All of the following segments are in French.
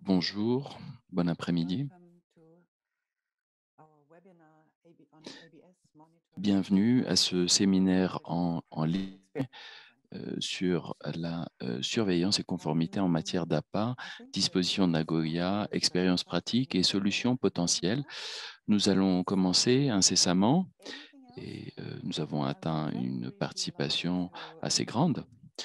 Bonjour, bon après-midi. Bienvenue à ce séminaire en ligne sur la surveillance et conformité en matière d'APA, disposition de Nagoya, expérience pratique et solutions potentielles. Nous allons commencer incessamment et nous avons atteint une participation assez grande.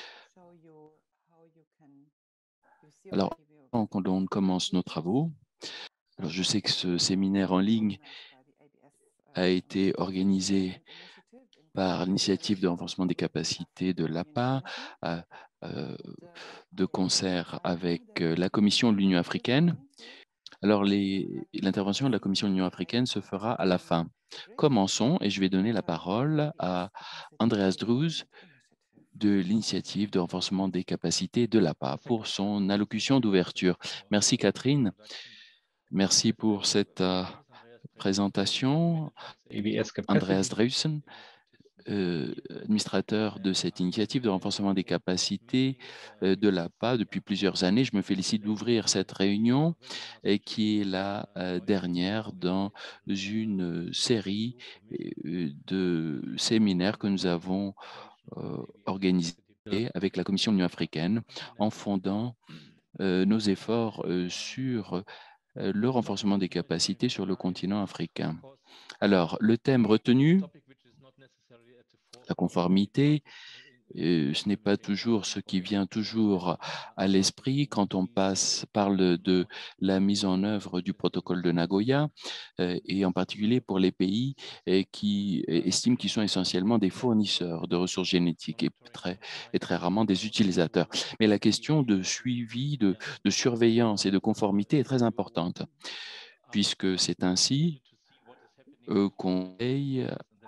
Alors, avant qu'on commence nos travaux, alors je sais que ce séminaire en ligne a été organisé par l'initiative de renforcement des capacités de l'APA, euh, euh, de concert avec la Commission de l'Union africaine. Alors, l'intervention de la Commission de l'Union africaine se fera à la fin. Commençons et je vais donner la parole à Andreas Druz de l'initiative de renforcement des capacités de l'APA pour son allocution d'ouverture. Merci Catherine, merci pour cette présentation. ABS Andreas capacity. Druysen, administrateur de cette initiative de renforcement des capacités de l'APA depuis plusieurs années. Je me félicite d'ouvrir cette réunion qui est la dernière dans une série de séminaires que nous avons organisés avec la Commission de l'Union africaine en fondant nos efforts sur le renforcement des capacités sur le continent africain. Alors, le thème retenu, la conformité, ce n'est pas toujours ce qui vient toujours à l'esprit quand on parle de la mise en œuvre du protocole de Nagoya, et en particulier pour les pays qui estiment qu'ils sont essentiellement des fournisseurs de ressources génétiques et très rarement des utilisateurs. Mais la question de suivi, de surveillance et de conformité est très importante, puisque c'est ainsi qu'on veille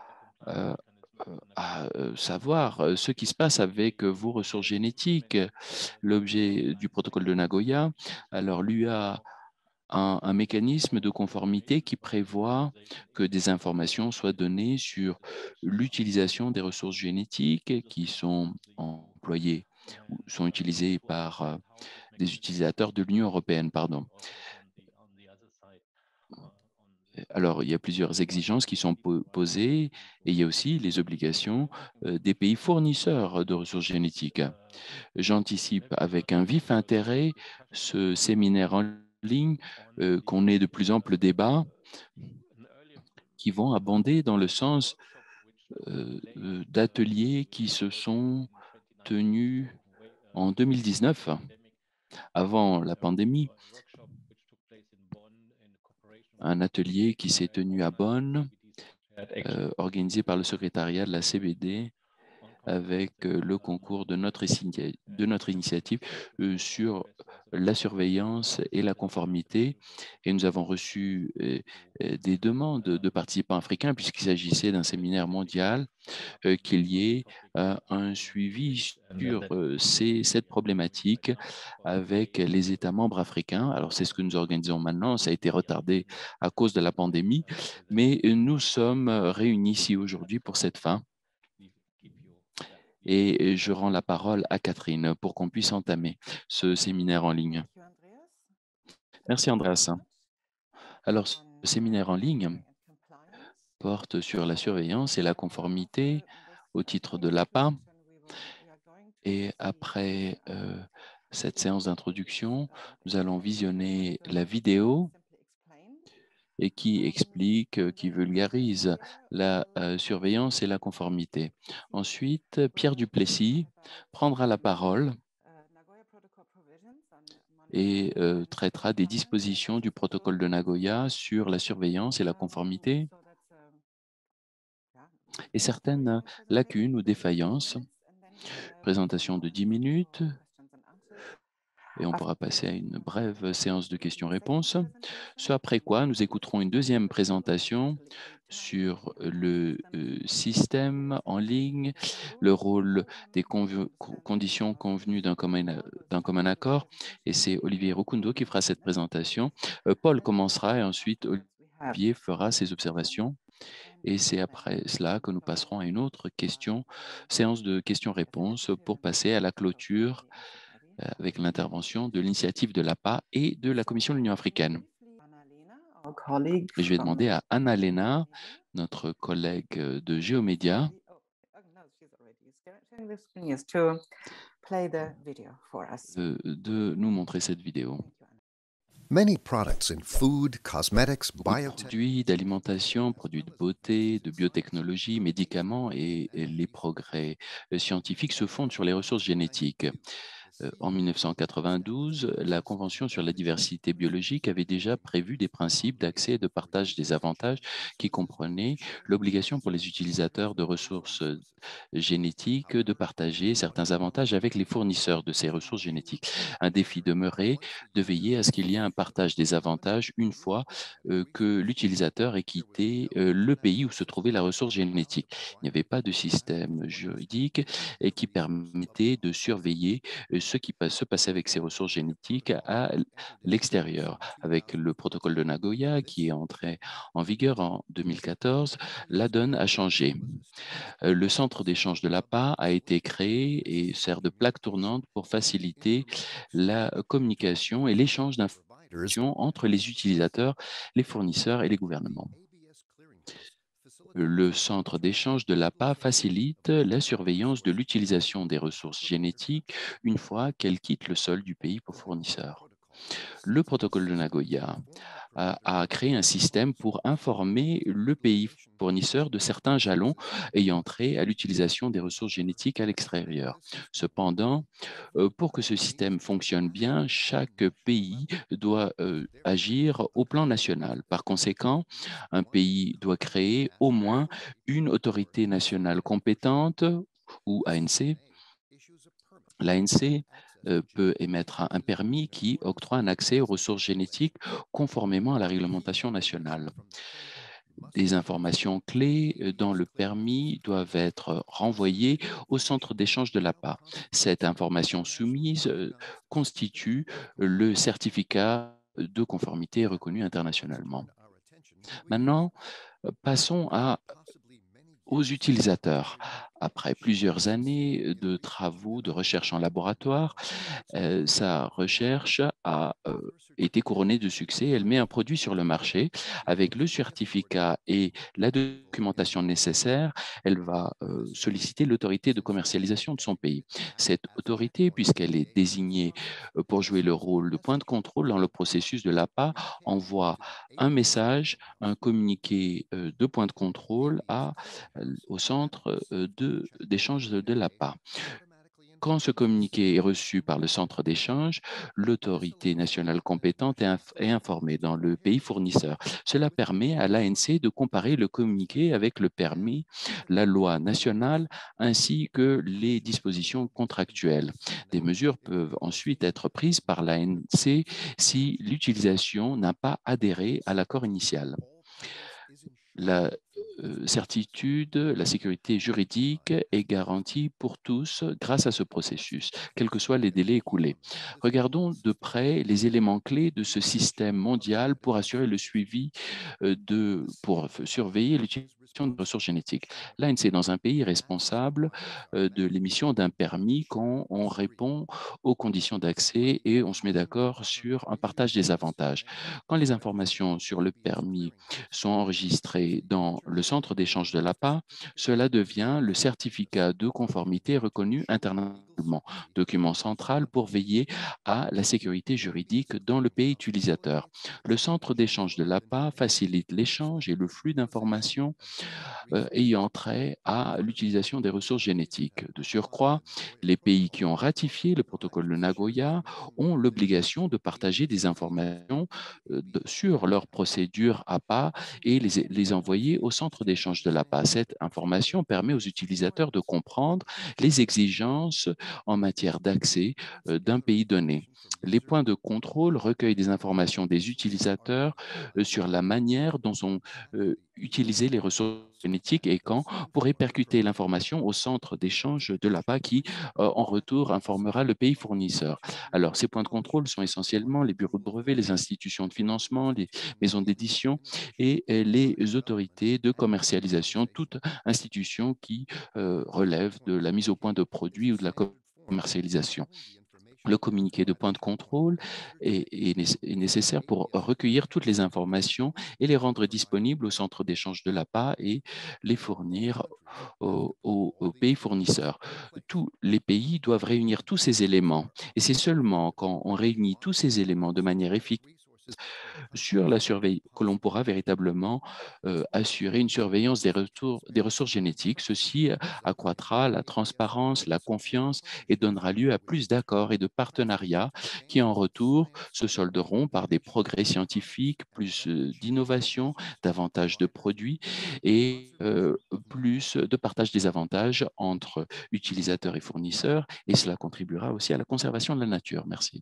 à savoir ce qui se passe avec vos ressources génétiques. L'objet du protocole de Nagoya, alors lui a un mécanisme de conformité qui prévoit que des informations soient données sur l'utilisation des ressources génétiques qui sont employées ou sont utilisées par des utilisateurs de l'Union européenne, pardon. Alors, il y a plusieurs exigences qui sont posées et il y a aussi les obligations des pays fournisseurs de ressources génétiques. J'anticipe avec un vif intérêt ce séminaire en ligne, qu'on ait de plus amples débats qui vont abonder dans le sens d'ateliers qui se sont tenus en 2019, avant la pandémie, un atelier qui s'est tenu à Bonn, organisé par le secrétariat de la CBD avec le concours de notre initiative sur la surveillance et la conformité. Et nous avons reçu des demandes de participants africains puisqu'il s'agissait d'un séminaire mondial, qu'il y ait un suivi sur cette problématique avec les États membres africains. Alors, c'est ce que nous organisons maintenant. Ça a été retardé à cause de la pandémie, mais nous sommes réunis ici aujourd'hui pour cette fin. Et je rends la parole à Catherine pour qu'on puisse entamer ce séminaire en ligne. Merci Andreas. Alors, ce séminaire en ligne porte sur la surveillance et la conformité au titre de l'APA. Et après cette séance d'introduction, nous allons visionner la vidéo et qui explique, qui vulgarise la surveillance et la conformité. Ensuite, Pierre Duplessis prendra la parole et traitera des dispositions du protocole de Nagoya sur la surveillance et la conformité et certaines lacunes ou défaillances. Présentation de 10 minutes et on pourra passer à une brève séance de questions-réponses. Ce après quoi, nous écouterons une deuxième présentation sur le système en ligne, le rôle des conditions convenues d'un commun accord. Et c'est Olivier Rukundo qui fera cette présentation. Paul commencera et ensuite Olivier fera ses observations. Et c'est après cela que nous passerons à une autre séance de questions-réponses pour passer à la clôture avec l'intervention de l'initiative de l'APA et de la Commission de l'Union africaine. Our colleague Et je vais from demander à Anna-Lena, Geomedia. notre collègue de Géomédia, No, she's already sharing the screen. Yes, to play the video for us. de nous montrer cette vidéo. Thank you, Anna. Many products in food, cosmetics, Beaucoup de biotech. produits d'alimentation, produits de beauté, de biotechnologie, médicaments et les progrès scientifiques se fondent sur les ressources génétiques. En 1992, la Convention sur la diversité biologique avait déjà prévu des principes d'accès et de partage des avantages qui comprenaient l'obligation pour les utilisateurs de ressources génétiques de partager certains avantages avec les fournisseurs de ces ressources génétiques. Un défi demeurait de veiller à ce qu'il y ait un partage des avantages une fois que l'utilisateur ait quitté le pays où se trouvait la ressource génétique. Il n'y avait pas de système juridique et qui permettait de surveiller ce qui se passait avec ces ressources génétiques à l'extérieur. Avec le protocole de Nagoya qui est entré en vigueur en 2014, la donne a changé. Le centre d'échange de l'APA a été créé et sert de plaque tournante pour faciliter la communication et l'échange d'informations entre les utilisateurs, les fournisseurs et les gouvernements. Le centre d'échange de l'APA facilite la surveillance de l'utilisation des ressources génétiques une fois qu'elles quittent le sol du pays pour fournisseur. Le protocole de Nagoya a créé un système pour informer le pays fournisseur de certains jalons ayant trait à l'utilisation des ressources génétiques à l'extérieur. Cependant, pour que ce système fonctionne bien, chaque pays doit agir au plan national. Par conséquent, un pays doit créer au moins une autorité nationale compétente ou ANC. L'ANC peut émettre un permis qui octroie un accès aux ressources génétiques conformément à la réglementation nationale. Des informations clés dans le permis doivent être renvoyées au centre d'échange de l'APA. Cette information soumise constitue le certificat de conformité reconnu internationalement. Maintenant, passons aux utilisateurs. Après plusieurs années de travaux de recherche en laboratoire, sa recherche a été couronnée de succès. Elle met un produit sur le marché avec le certificat et la documentation nécessaire. Elle va solliciter l'autorité de commercialisation de son pays. Cette autorité, puisqu'elle est désignée pour jouer le rôle de point de contrôle dans le processus de l'APA, envoie un message, un communiqué de point de contrôle au centre d'échange de l'APA. Quand ce communiqué est reçu par le centre d'échange, l'autorité nationale compétente est informée dans le pays fournisseur. Cela permet à l'ANC de comparer le communiqué avec le permis, la loi nationale ainsi que les dispositions contractuelles. Des mesures peuvent ensuite être prises par l'ANC si l'utilisation n'a pas adhéré à l'accord initial. La certitude, la sécurité juridique est garantie pour tous grâce à ce processus, quels que soient les délais écoulés. Regardons de près les éléments clés de ce système mondial pour assurer le suivi pour surveiller l'utilisation des ressources génétiques. L'ANC est dans un pays responsable de l'émission d'un permis quand on répond aux conditions d'accès et on se met d'accord sur un partage des avantages. Quand les informations sur le permis sont enregistrés dans le centre d'échange de l'APA, cela devient le certificat de conformité reconnu internationalement, document central pour veiller à la sécurité juridique dans le pays utilisateur. Le centre d'échange de l'APA facilite l'échange et le flux d'informations ayant trait à l'utilisation des ressources génétiques. De surcroît, les pays qui ont ratifié le protocole de Nagoya ont l'obligation de partager des informations sur leurs procédures APA et les envoyer au centre d'échange de l'APA. Cette information permet aux utilisateurs de comprendre les exigences en matière d'accès d'un pays donné. Les points de contrôle recueillent des informations des utilisateurs sur la manière dont sont utilisées les ressources génétiques et quand pour répercuter l'information au centre d'échange de l'APA qui, en retour, informera le pays fournisseur. Alors, ces points de contrôle sont essentiellement les bureaux de brevets, les institutions de financement, les maisons d'édition et les autorités de commercialisation, toute institution qui relève de la mise au point de produits ou de la commercialisation. Le communiqué de point de contrôle est nécessaire pour recueillir toutes les informations et les rendre disponibles au centre d'échange de l'APA et les fournir aux pays fournisseurs. Tous les pays doivent réunir tous ces éléments et c'est seulement quand on réunit tous ces éléments de manière efficace sur la surveille que l'on pourra véritablement assurer une surveillance des ressources génétiques. Ceci accroîtra la transparence, la confiance et donnera lieu à plus d'accords et de partenariats qui, en retour, se solderont par des progrès scientifiques, plus d'innovation, davantage de produits et plus de partage des avantages entre utilisateurs et fournisseurs. Et cela contribuera aussi à la conservation de la nature. Merci.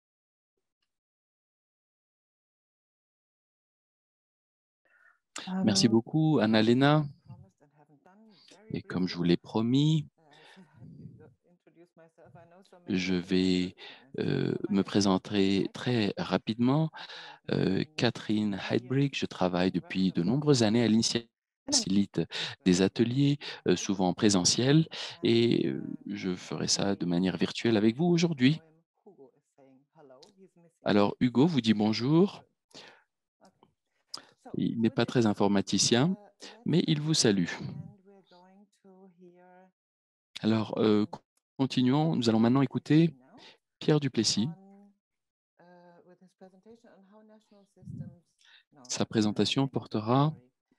Merci beaucoup, Annalena. Et comme je vous l'ai promis, je vais me présenter très rapidement. Catherine Heidbrich, je travaille depuis de nombreuses années à l'initiative facilite des ateliers, souvent en présentiel, et je ferai ça de manière virtuelle avec vous aujourd'hui. Alors, Hugo vous dit bonjour. Il n'est pas très informaticien, mais il vous salue. Alors, continuons. Nous allons maintenant écouter Pierre Duplessis. Sa présentation portera...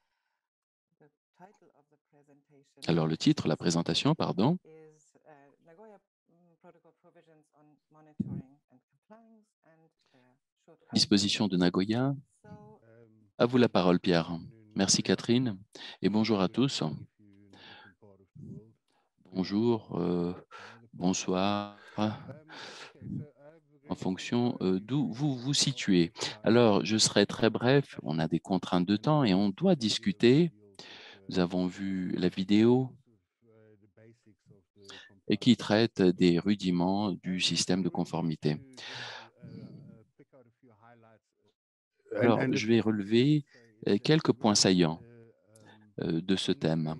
Alors, le titre, la présentation, pardon. Disposition de Nagoya. À vous la parole, Pierre. Merci, Catherine, et bonjour à tous. Bonjour, bonsoir, en fonction d'où vous vous situez. Alors, je serai très bref. On a des contraintes de temps et on doit discuter. Nous avons vu la vidéo et qui traite des rudiments du système de conformité. Alors, je vais relever quelques points saillants de ce thème.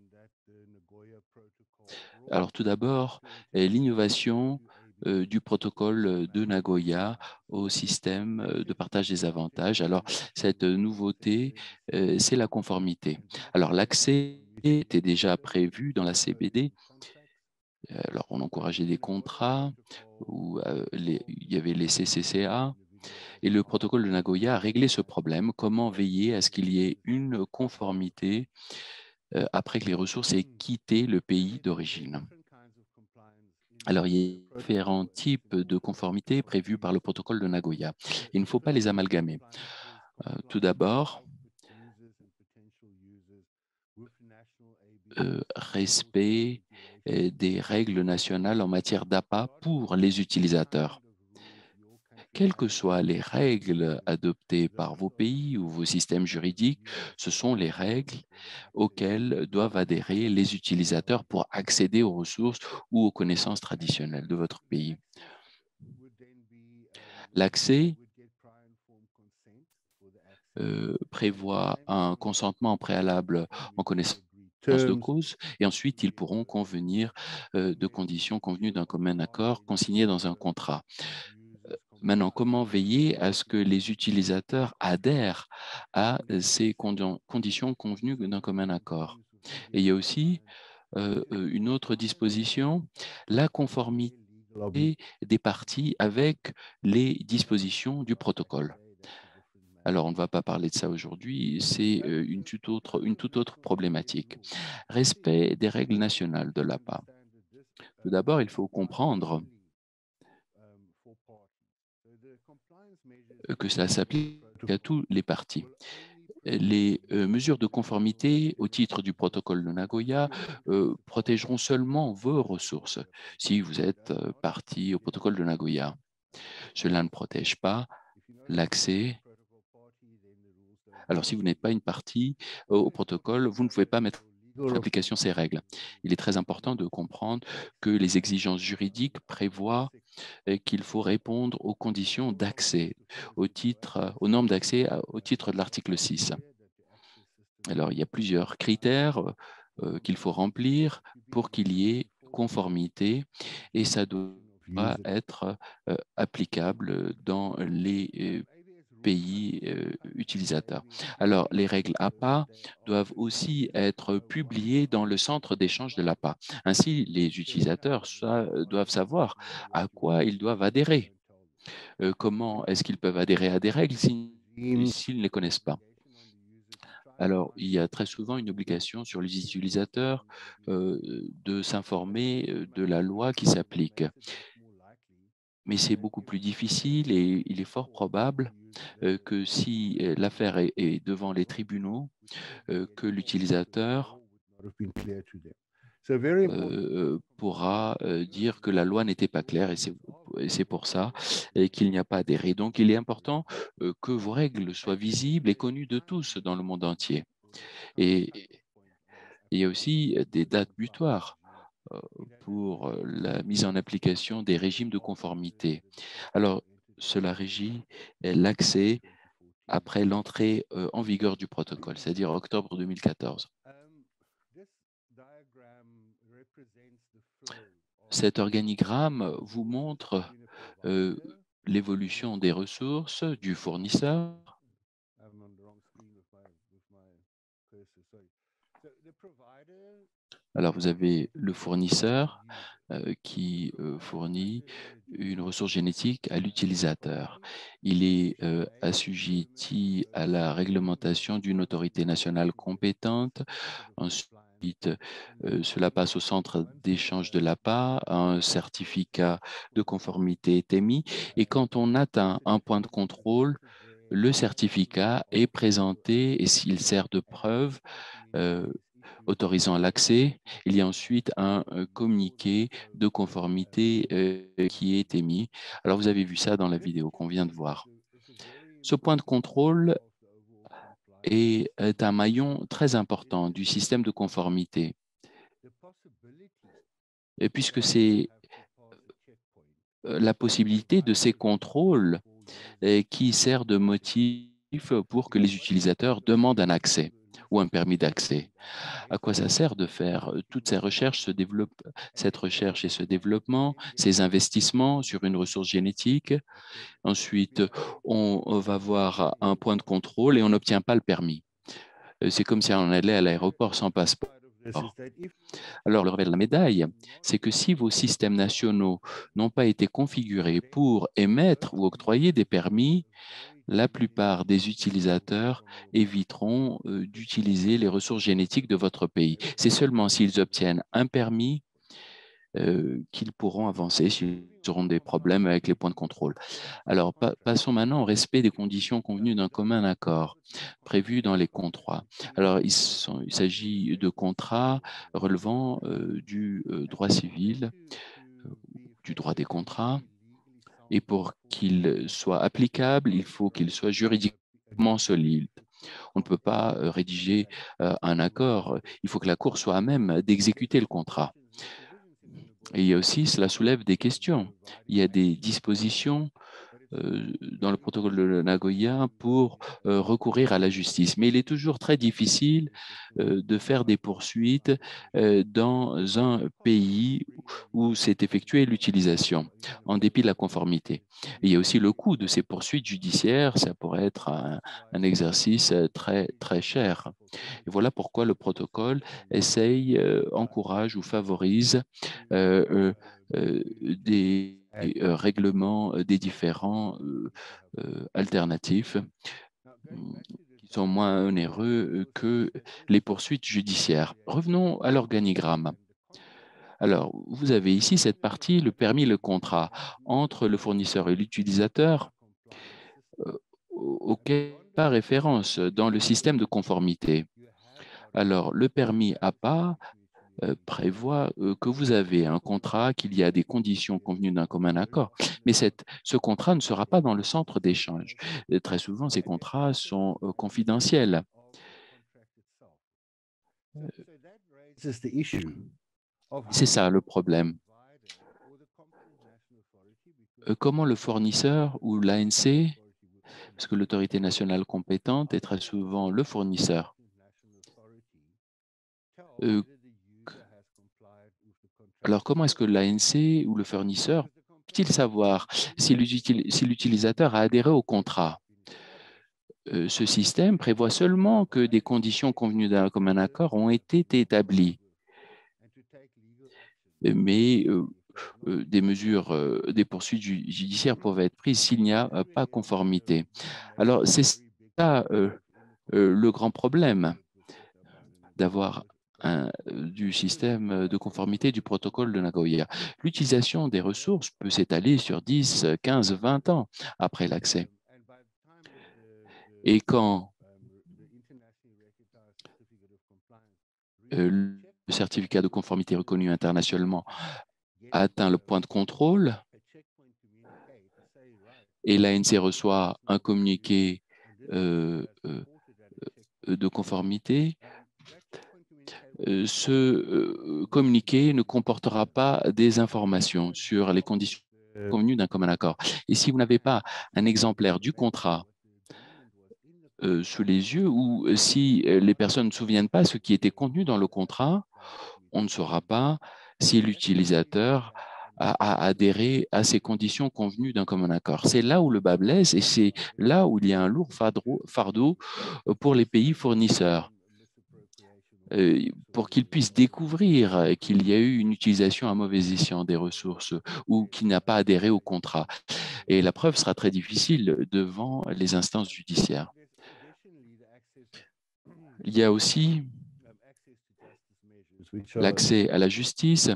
Alors, tout d'abord, l'innovation du protocole de Nagoya au système de partage des avantages. Alors, cette nouveauté, c'est la conformité. Alors, l'accès était déjà prévu dans la CBD. Alors, on encourageait des contrats où il y avait les CCCA et le protocole de Nagoya a réglé ce problème. Comment veiller à ce qu'il y ait une conformité après que les ressources aient quitté le pays d'origine? Alors, il y a différents types de conformité prévus par le protocole de Nagoya. Il ne faut pas les amalgamer. Tout d'abord, respect des règles nationales en matière d'APA pour les utilisateurs. Quelles que soient les règles adoptées par vos pays ou vos systèmes juridiques, ce sont les règles auxquelles doivent adhérer les utilisateurs pour accéder aux ressources ou aux connaissances traditionnelles de votre pays. L'accès prévoit un consentement préalable en connaissance de cause et ensuite ils pourront convenir de conditions convenues d'un commun accord consigné dans un contrat. Maintenant, comment veiller à ce que les utilisateurs adhèrent à ces conditions convenues d'un commun accord? Et il y a aussi une autre disposition, la conformité des parties avec les dispositions du protocole. Alors, on ne va pas parler de ça aujourd'hui, c'est une toute autre problématique. Respect des règles nationales de l'APA. Tout d'abord, il faut comprendre que cela s'applique à tous les parties. Les mesures de conformité au titre du protocole de Nagoya protégeront seulement vos ressources si vous êtes partie au protocole de Nagoya. Cela ne protège pas l'accès. Alors, si vous n'êtes pas une partie au protocole, vous ne pouvez pas mettre en application ces règles. Il est très important de comprendre que les exigences juridiques prévoient qu'il faut répondre aux conditions d'accès, aux normes d'accès au titre de l'article 6. Alors, il y a plusieurs critères qu'il faut remplir pour qu'il y ait conformité et ça doit va être applicable dans les pays utilisateurs. Alors, les règles APA doivent aussi être publiées dans le centre d'échange de l'APA. Ainsi, les utilisateurs doivent savoir à quoi ils doivent adhérer. Comment est-ce qu'ils peuvent adhérer à des règles s'ils ne les connaissent pas? Alors, il y a très souvent une obligation sur les utilisateurs de s'informer de la loi qui s'applique. Mais c'est beaucoup plus difficile et il est fort probable que si l'affaire est devant les tribunaux, que l'utilisateur pourra dire que la loi n'était pas claire et c'est pour ça et qu'il n'y a pas adhéré. Donc, il est important que vos règles soient visibles et connues de tous dans le monde entier. Et il y a aussi des dates butoirs pour la mise en application des régimes de conformité. Alors, cela régit l'accès après l'entrée en vigueur du protocole, c'est-à-dire octobre 2014. Cet organigramme vous montre l'évolution des ressources du fournisseur. Alors, vous avez le fournisseur qui fournit une ressource génétique à l'utilisateur. Il est assujetti à la réglementation d'une autorité nationale compétente. Ensuite, cela passe au centre d'échange de l'APA, un certificat de conformité est émis et quand on atteint un point de contrôle, le certificat est présenté et s'il sert de preuve, euh, autorisant l'accès, il y a ensuite un communiqué de conformité qui est émis. Alors, vous avez vu ça dans la vidéo qu'on vient de voir. Ce point de contrôle est un maillon très important du système de conformité. Et puisque c'est la possibilité de ces contrôles qui sert de motif pour que les utilisateurs demandent un accès ou un permis d'accès. À quoi ça sert de faire toutes ces recherches, cette recherche et ce développement, ces investissements sur une ressource génétique? Ensuite, on va voir un point de contrôle et on n'obtient pas le permis. C'est comme si on allait à l'aéroport sans passeport. Alors, le revers de la médaille, c'est que si vos systèmes nationaux n'ont pas été configurés pour émettre ou octroyer des permis, la plupart des utilisateurs éviteront d'utiliser les ressources génétiques de votre pays. C'est seulement s'ils obtiennent un permis qu'ils pourront avancer, s'ils auront des problèmes avec les points de contrôle. Alors, passons maintenant au respect des conditions convenues d'un commun accord prévu dans les contrats. Alors, il s'agit de contrats relevant du droit civil, du droit des contrats, et pour qu'il soit applicable, il faut qu'il soit juridiquement solide. On ne peut pas rédiger un accord, il faut que la Cour soit à même d'exécuter le contrat. Et il y a aussi, cela soulève des questions. Il y a des dispositions dans le protocole de Nagoya pour recourir à la justice. Mais il est toujours très difficile de faire des poursuites dans un pays où s'est effectuée l'utilisation, en dépit de la conformité. Et il y a aussi le coût de ces poursuites judiciaires, ça pourrait être un exercice très, très cher. Et voilà pourquoi le protocole essaye, encourage ou favorise des règlements des différents alternatifs qui sont moins onéreux que les poursuites judiciaires. Revenons à l'organigramme. Alors, vous avez ici cette partie, le permis, le contrat, entre le fournisseur et l'utilisateur, auquel pas référence dans le système de conformité. Alors, le permis APA prévoit que vous avez un contrat, qu'il y a des conditions convenues d'un commun accord, mais ce contrat ne sera pas dans le centre d'échange. Très souvent, ces contrats sont confidentiels. C'est ça le problème. Comment le fournisseur ou l'ANC, parce que l'autorité nationale compétente est très souvent le fournisseur, alors comment est-ce que l'ANC ou le fournisseur peuvent-ils savoir si l'utilisateur a adhéré au contrat? Ce système prévoit seulement que des conditions convenues d'un commun accord ont été établies, mais des mesures, des poursuites judiciaires peuvent être prises s'il n'y a pas conformité. Alors, c'est ça le grand problème d'avoir du système de conformité du protocole de Nagoya. L'utilisation des ressources peut s'étaler sur 10, 15, 20 ans après l'accès. Et quand le certificat de conformité reconnu internationalement a atteint le point de contrôle et l'ANC reçoit un communiqué de conformité, ce communiqué ne comportera pas des informations sur les conditions convenues d'un commun accord. Et si vous n'avez pas un exemplaire du contrat sous les yeux, ou si les personnes ne se souviennent pas ce qui était contenu dans le contrat, on ne saura pas si l'utilisateur a adhéré à ces conditions convenues d'un commun accord. C'est là où le bas blesse et c'est là où il y a un lourd fardeau pour les pays fournisseurs, pour qu'ils puissent découvrir qu'il y a eu une utilisation à mauvais escient des ressources ou qu'il n'a pas adhéré au contrat. Et la preuve sera très difficile devant les instances judiciaires. Il y a aussi l'accès à la justice.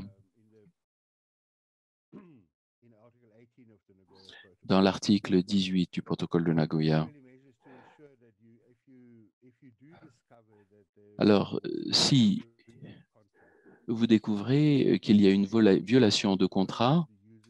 Dans l'article 18 du protocole de Nagoya. Alors, si vous découvrez qu'il y a une violation de contrat,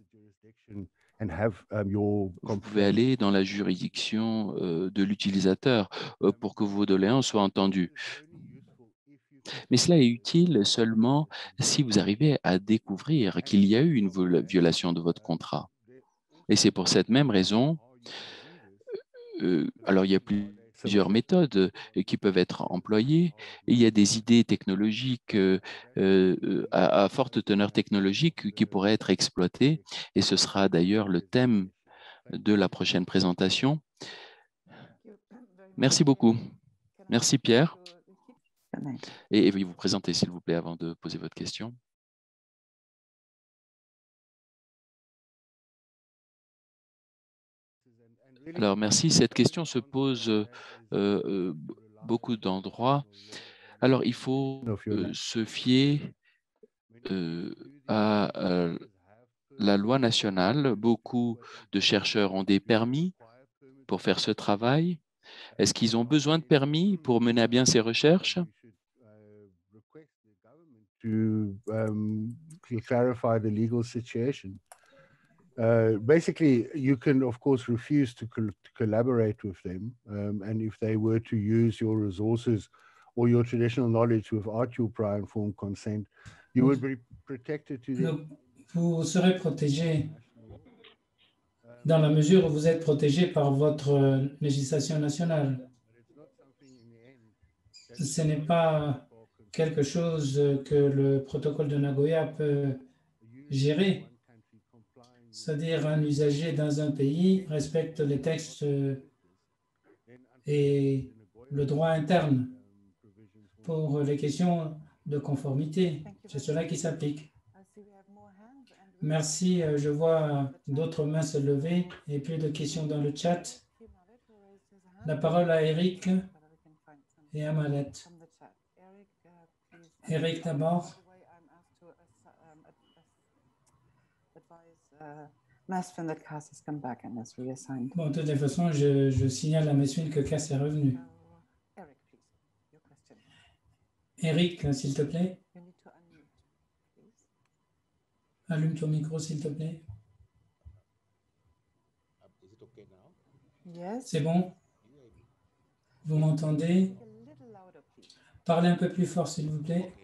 vous pouvez aller dans la juridiction de l'utilisateur pour que vos doléances soient entendues. Mais cela est utile seulement si vous arrivez à découvrir qu'il y a eu une violation de votre contrat. Et c'est pour cette même raison, alors il y a plusieurs méthodes qui peuvent être employées et il y a des idées technologiques à forte teneur technologique qui pourraient être exploitées et ce sera d'ailleurs le thème de la prochaine présentation. Merci beaucoup. Merci Pierre. Et veuillez vous présenter s'il vous plaît avant de poser votre question. Alors, merci. Cette question se pose beaucoup d'endroits. Alors, il faut se fier à la loi nationale. Beaucoup de chercheurs ont des permis pour faire ce travail. Est-ce qu'ils ont besoin de permis pour mener à bien ces recherches? To clarify the legal situation. Basically, you can, of course, refuse to collaborate with them, and if they were to use your resources or your traditional knowledge without your prior informed consent, you would be protected to them. Vous serez protégé dans la mesure où vous êtes protégé par votre législation nationale. Ce n'est pas quelque chose que le protocole de Nagoya peut gérer. C'est-à-dire un usager dans un pays respecte les textes et le droit interne pour les questions de conformité. C'est cela qui s'applique. Merci. Je vois d'autres mains se lever et plus de questions dans le chat. La parole à Eric et à Malette. Eric d'abord. Bon, de toute façon, je signale à Mesfin que Cass est revenu. Eric, s'il te plaît. Allume ton micro, s'il te plaît. C'est bon? Vous m'entendez? Parlez un peu plus fort, s'il vous plaît.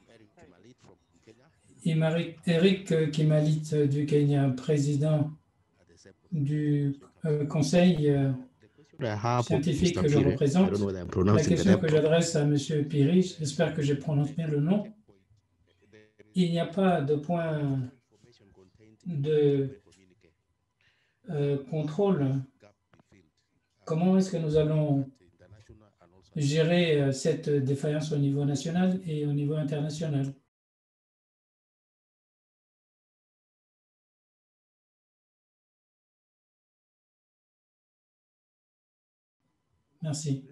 Eric Kimalit du Kenya, président du conseil scientifique que je représente. La question que j'adresse à M. Piri, j'espère que je prononce bien le nom. Il n'y a pas de point de contrôle. Comment est-ce que nous allons gérer cette défaillance au niveau national et au niveau international? Merci.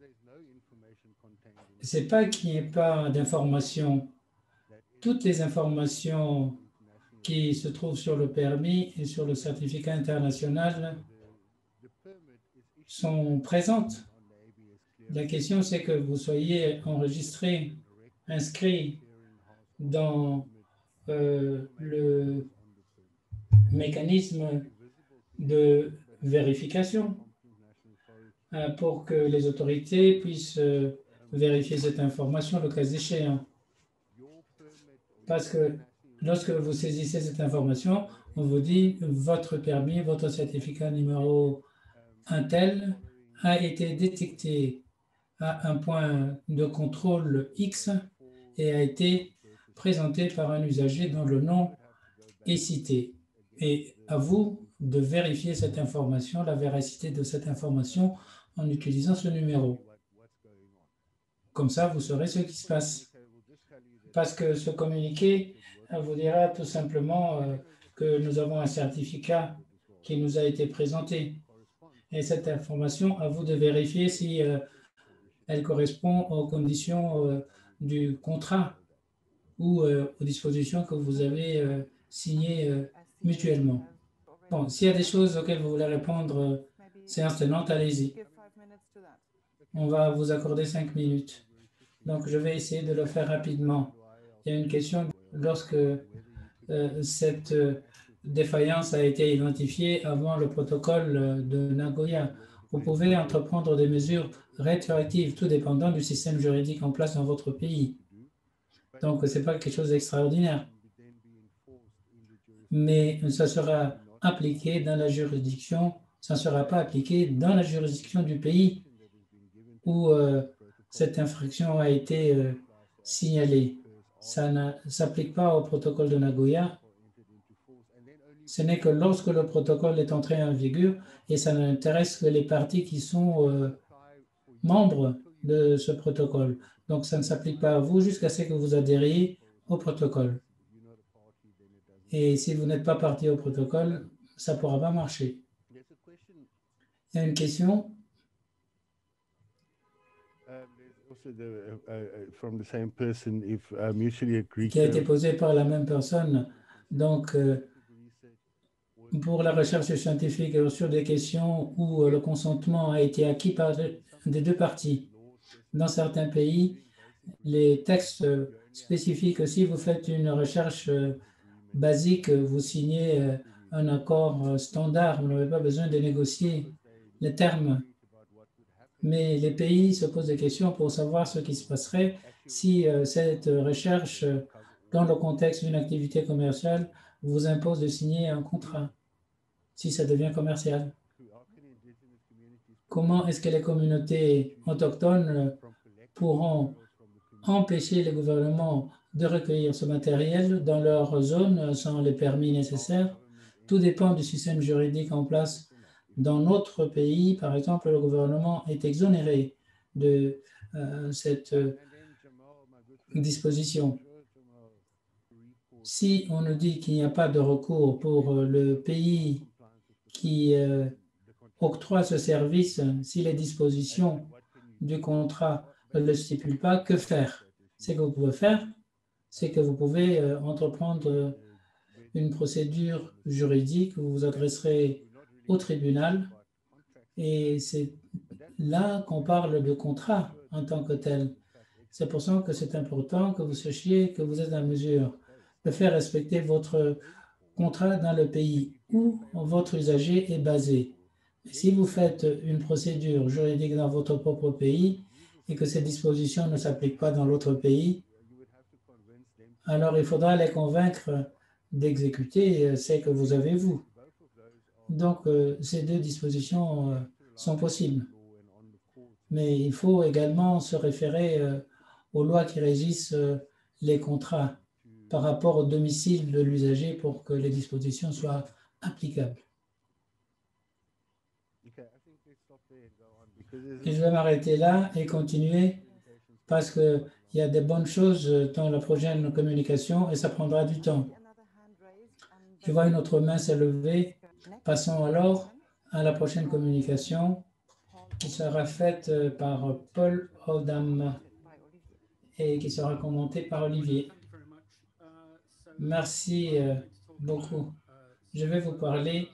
Ce n'est pas qu'il n'y ait pas d'informations. Toutes les informations qui se trouvent sur le permis et sur le certificat international sont présentes. La question, c'est que vous soyez enregistré, inscrit dans le mécanisme de vérification pour que les autorités puissent vérifier cette information le cas échéant. Parce que lorsque vous saisissez cette information, on vous dit votre permis, votre certificat numéro un tel a été détecté à un point de contrôle X et a été présenté par un usager dont le nom est cité. Et à vous de vérifier cette information, la véracité de cette information en utilisant ce numéro. Comme ça, vous saurez ce qui se passe. Parce que ce communiqué vous dira tout simplement que nous avons un certificat qui nous a été présenté. Et cette information, à vous de vérifier si elle correspond aux conditions du contrat ou aux dispositions que vous avez signées mutuellement. Bon, s'il y a des choses auxquelles vous voulez répondre, séance tenante, allez-y. On va vous accorder 5 minutes. Donc, je vais essayer de le faire rapidement. Il y a une question, lorsque cette défaillance a été identifiée avant le protocole de Nagoya, vous pouvez entreprendre des mesures rétroactives, tout dépendant du système juridique en place dans votre pays. Donc, ce n'est pas quelque chose d'extraordinaire. Mais ça sera appliqué dans la juridiction, ça ne sera pas appliqué dans la juridiction du pays où cette infraction a été signalée. Ça ne s'applique pas au protocole de Nagoya. Ce n'est que lorsque le protocole est entré en vigueur et ça n'intéresse que les parties qui sont membres de ce protocole. Donc, ça ne s'applique pas à vous jusqu'à ce que vous adhériez au protocole. Et si vous n'êtes pas parti au protocole, ça ne pourra pas marcher. Il y a une question qui a été posée par la même personne. Donc, pour la recherche scientifique sur des questions où le consentement a été acquis par des deux parties. Dans certains pays, les textes spécifiques, si vous faites une recherche basique, vous signez un accord standard, vous n'avez pas besoin de négocier les termes. Mais les pays se posent des questions pour savoir ce qui se passerait si cette recherche, dans le contexte d'une activité commerciale, vous impose de signer un contrat, si ça devient commercial. Comment est-ce que les communautés autochtones pourront empêcher les gouvernements de recueillir ce matériel dans leur zone sans les permis nécessaires? Tout dépend du système juridique en place. Dans notre pays, par exemple, le gouvernement est exonéré de cette disposition. Si on nous dit qu'il n'y a pas de recours pour le pays qui octroie ce service, si les dispositions du contrat ne le stipulent pas, que faire? Ce que vous pouvez faire, c'est que vous pouvez entreprendre une procédure juridique, vous vous adresserez au tribunal et c'est là qu'on parle de contrat en tant que tel. C'est pour ça que c'est important que vous sachiez que vous êtes en mesure de faire respecter votre contrat dans le pays où votre usager est basé. Et si vous faites une procédure juridique dans votre propre pays et que ces dispositions ne s'appliquent pas dans l'autre pays, alors il faudra les convaincre d'exécuter ce que vous avez vous. Donc, ces deux dispositions sont possibles. Mais il faut également se référer aux lois qui régissent les contrats par rapport au domicile de l'usager pour que les dispositions soient applicables. Et je vais m'arrêter là et continuer parce qu'il y a des bonnes choses dans la prochaine communication et ça prendra du temps. Je vois une autre main s'est levée. Passons alors à la prochaine communication qui sera faite par Paul Oldham et qui sera commentée par Olivier. Merci beaucoup. Je vais vous parler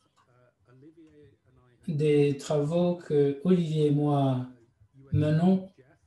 des travaux que Olivier et moi menons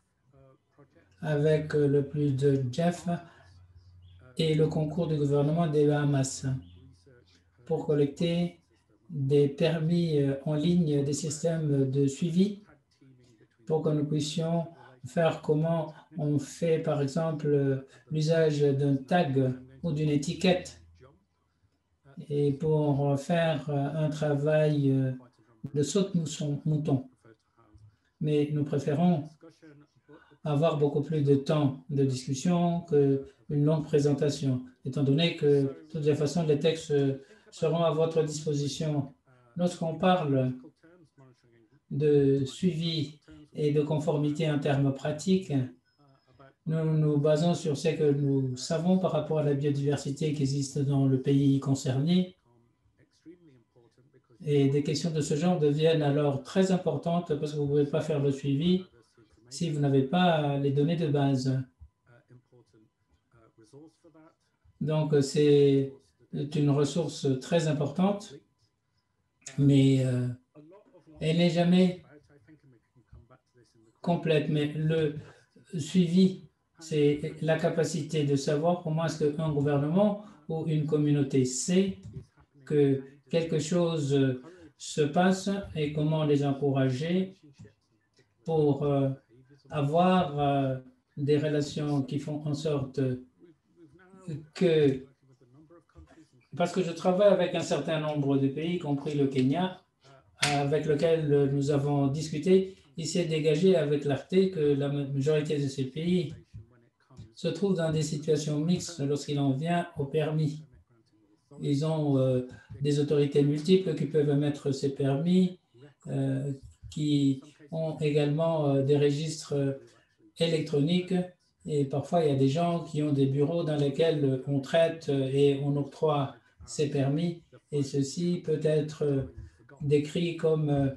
avec le plus de Jeff et le concours du gouvernement des Bahamas pour collecter des permis en ligne, des systèmes de suivi pour que nous puissions faire comment on fait par exemple l'usage d'un tag ou d'une étiquette et pour faire un travail de saute-mouton. Mais nous préférons avoir beaucoup plus de temps de discussion qu'une longue présentation, étant donné que de toutes les façons, les textes seront à votre disposition. Lorsqu'on parle de suivi et de conformité en termes pratiques, nous nous basons sur ce que nous savons par rapport à la biodiversité qui existe dans le pays concerné. Et des questions de ce genre deviennent alors très importantes parce que vous ne pouvez pas faire le suivi si vous n'avez pas les données de base. Donc, c'est une ressource très importante, mais elle n'est jamais complète. Mais le suivi, c'est la capacité de savoir comment est-ce qu'un gouvernement ou une communauté sait que quelque chose se passe et comment les encourager pour avoir des relations qui font en sorte que, parce que je travaille avec un certain nombre de pays, y compris le Kenya, avec lequel nous avons discuté, il s'est dégagé avec clarté que la majorité de ces pays se trouvent dans des situations mixtes lorsqu'il en vient au permis. Ils ont des autorités multiples qui peuvent émettre ces permis, qui ont également des registres électroniques et parfois il y a des gens qui ont des bureaux dans lesquels on traite et on octroie ces permis et ceci peut être décrit comme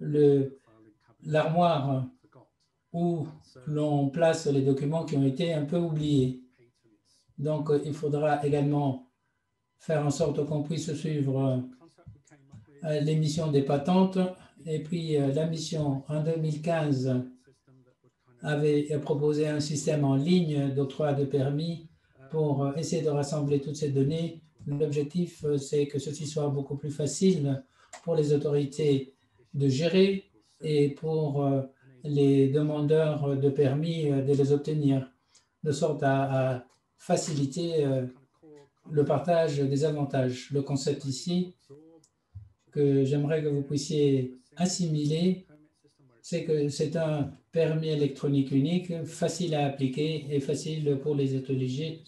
l'armoire où l'on place les documents qui ont été un peu oubliés. Donc il faudra également faire en sorte qu'on puisse suivre l'émission des patentes. Et puis, la mission en 2015 avait proposé un système en ligne d'octroi de permis pour essayer de rassembler toutes ces données. L'objectif, c'est que ceci soit beaucoup plus facile pour les autorités de gérer et pour les demandeurs de permis de les obtenir, de sorte à faciliter le partage des avantages. Le concept ici que j'aimerais que vous puissiez assimiler, c'est que c'est un permis électronique unique, facile à appliquer et facile pour les autorités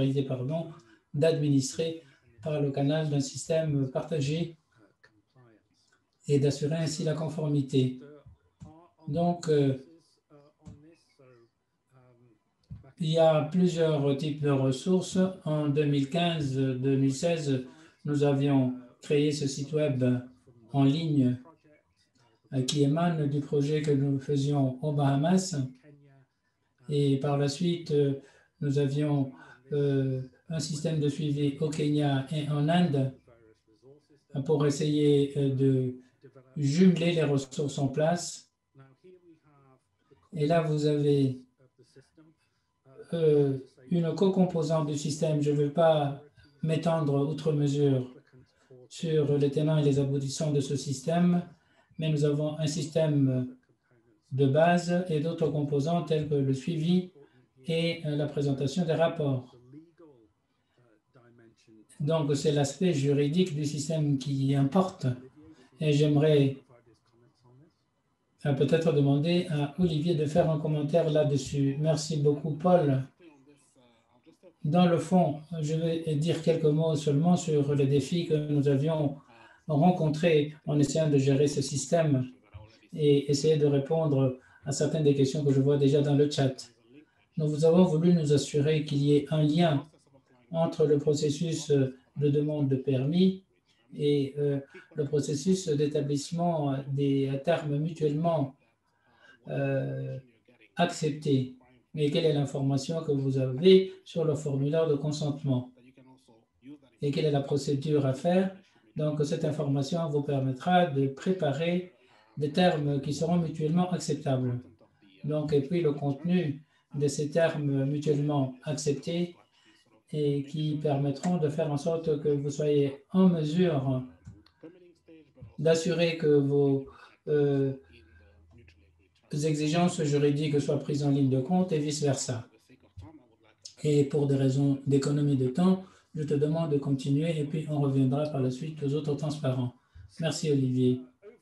d'administrer par le canal d'un système partagé et d'assurer ainsi la conformité. Donc, il y a plusieurs types de ressources. En 2015-2016, nous avions créé ce site web en ligne qui émane du projet que nous faisions aux Bahamas. Et par la suite, nous avions un système de suivi au Kenya et en Inde pour essayer de jumeler les ressources en place. Et là, vous avez une co-composante du système. Je ne veux pas m'étendre outre mesure sur les tenants et les aboutissants de ce système, mais nous avons un système de base et d'autres composants tels que le suivi et la présentation des rapports. Donc, c'est l'aspect juridique du système qui importe. Et j'aimerais peut-être demander à Olivier de faire un commentaire là-dessus. Merci beaucoup, Paul. Dans le fond, je vais dire quelques mots seulement sur les défis que nous avions rencontré en essayant de gérer ce système et essayer de répondre à certaines des questions que je vois déjà dans le chat. Nous avons voulu nous assurer qu'il y ait un lien entre le processus de demande de permis et le processus d'établissement des termes mutuellement acceptés. Mais quelle est l'information que vous avez sur le formulaire de consentement et quelle est la procédure à faire? Donc, cette information vous permettra de préparer des termes qui seront mutuellement acceptables. Donc, et puis le contenu de ces termes mutuellement acceptés et qui permettront de faire en sorte que vous soyez en mesure d'assurer que vos exigences juridiques soient prises en ligne de compte et vice-versa. Et pour des raisons d'économie de temps, je te demande de continuer et puis on reviendra par la suite aux autres transparents. Merci Olivier.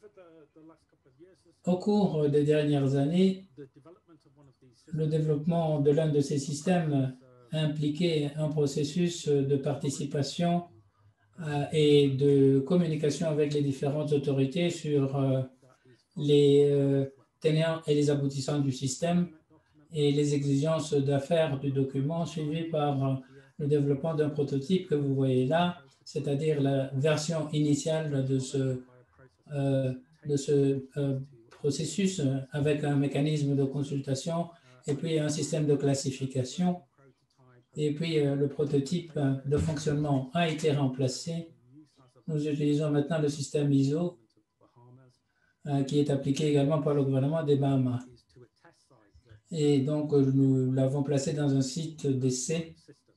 Au cours des dernières années, le développement de l'un de ces systèmes a impliqué un processus de participation et de communication avec les différentes autorités sur les tenants et les aboutissants du système et les exigences d'affaires du document suivies par le développement d'un prototype que vous voyez là, c'est-à-dire la version initiale de ce processus avec un mécanisme de consultation et puis un système de classification. Et puis le prototype de fonctionnement a été remplacé. Nous utilisons maintenant le système ISO qui est appliqué également par le gouvernement des Bahamas. Et donc, nous l'avons placé dans un site d'essai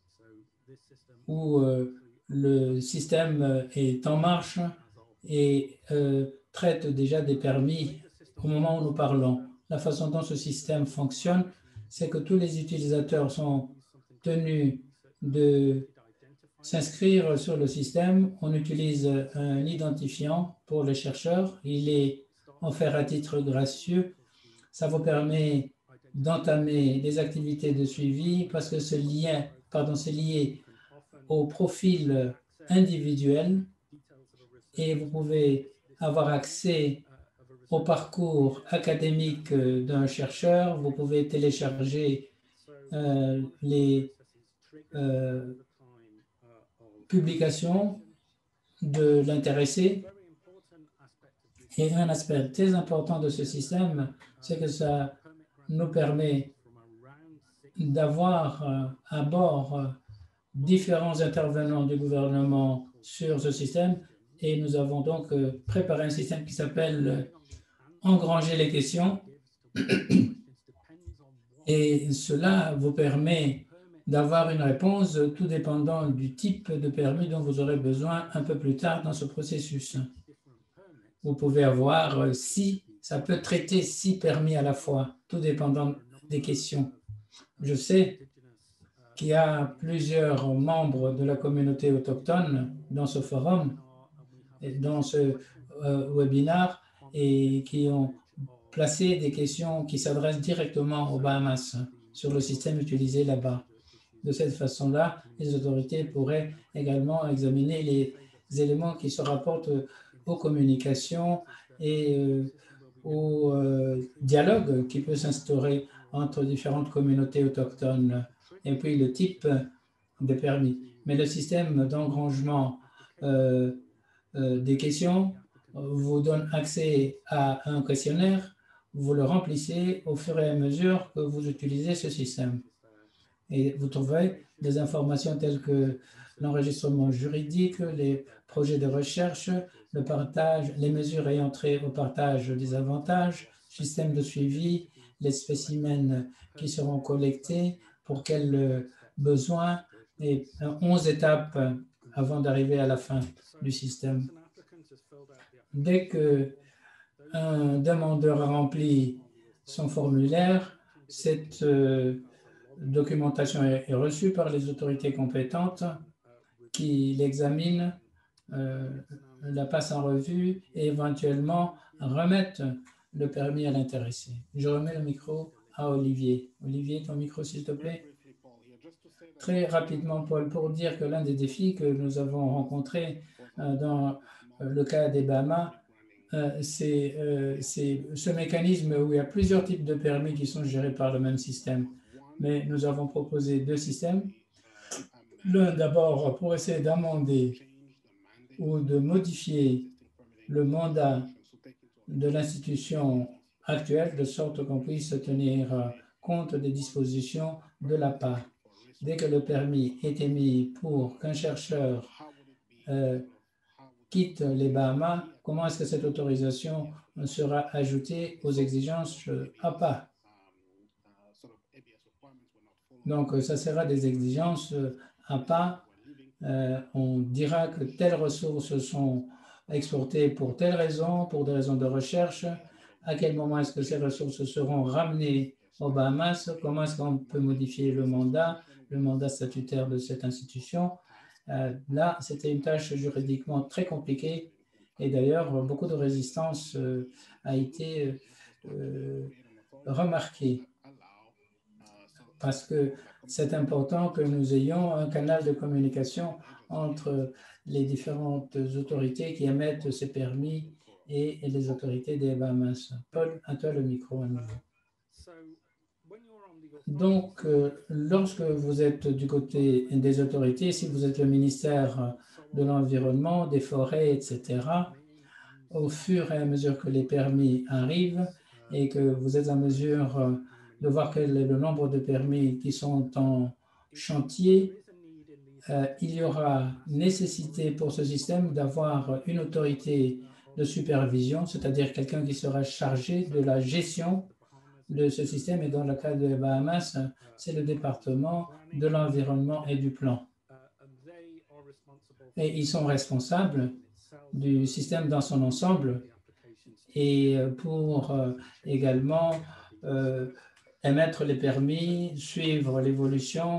où le système est en marche et traite déjà des permis au moment où nous parlons. La façon dont ce système fonctionne, c'est que tous les utilisateurs sont tenus de s'inscrire sur le système. On utilise un identifiant pour les chercheurs. Il est offert à titre gracieux. Ça vous permet d'entamer des activités de suivi parce que c'est lié au profil individuel et vous pouvez avoir accès au parcours académique d'un chercheur. Vous pouvez télécharger les publications de l'intéressé. Et un aspect très important de ce système, c'est que ça nous permet d'avoir à bord différents intervenants du gouvernement sur ce système. Et nous avons donc préparé un système qui s'appelle Engranger les questions. Et cela vous permet d'avoir une réponse tout dépendant du type de permis dont vous aurez besoin un peu plus tard dans ce processus. Vous pouvez avoir ça peut traiter 6 permis à la fois, tout dépendant des questions. Je sais qu'il y a plusieurs membres de la communauté autochtone dans ce forum, et dans ce webinaire, et qui ont placé des questions qui s'adressent directement aux Bahamas sur le système utilisé là-bas. De cette façon-là, les autorités pourraient également examiner les éléments qui se rapportent aux communications et au dialogue qui peut s'instaurer entre différentes communautés autochtones et puis le type de permis. Mais le système d'engrangement des questions vous donne accès à un questionnaire, vous le remplissez au fur et à mesure que vous utilisez ce système. Et vous trouvez des informations telles que l'enregistrement juridique, les projets de recherche, le partage, les mesures ayant trait au partage des avantages, système de suivi, les spécimens qui seront collectés, pour quels besoins, et 11 étapes avant d'arriver à la fin du système. Dès qu'un demandeur a rempli son formulaire, cette documentation est reçue par les autorités compétentes qui l'examinent, la passent en revue et éventuellement remettent le permis à l'intéressé. Je remets le micro à Olivier. Olivier, ton micro, s'il te plaît. Très rapidement, Paul, pour dire que l'un des défis que nous avons rencontrés dans le cas des Bahamas, c'est ce mécanisme où il y a plusieurs types de permis qui sont gérés par le même système. Mais nous avons proposé deux systèmes. L'un d'abord pour essayer d'amender ou de modifier le mandat de l'institution actuelle de sorte qu'on puisse tenir compte des dispositions de l'APA. Dès que le permis est émis pour qu'un chercheur quitte les Bahamas, comment est-ce que cette autorisation sera ajoutée aux exigences APA? Donc, ça sera des exigences APA. On dira que telles ressources sont exportées pour telle raison, pour des raisons de recherche. À quel moment est-ce que ces ressources seront ramenées aux Bahamas? Comment est-ce qu'on peut modifier le mandat statutaire de cette institution? Là, c'était une tâche juridiquement très compliquée et d'ailleurs, beaucoup de résistance a été remarquée parce que c'est important que nous ayons un canal de communication entre les différentes autorités qui émettent ces permis et les autorités des Bahamas. Paul, à toi le micro à nouveau. Donc, lorsque vous êtes du côté des autorités, si vous êtes le ministère de l'Environnement, des Forêts, etc., au fur et à mesure que les permis arrivent et que vous êtes en mesure de voir quel est le nombre de permis qui sont en chantier, il y aura nécessité pour ce système d'avoir une autorité de supervision, c'est-à-dire quelqu'un qui sera chargé de la gestion de ce système. Et dans le cas des Bahamas, c'est le département de l'environnement et du plan. Et ils sont responsables du système dans son ensemble et pour également émettre les permis, suivre l'évolution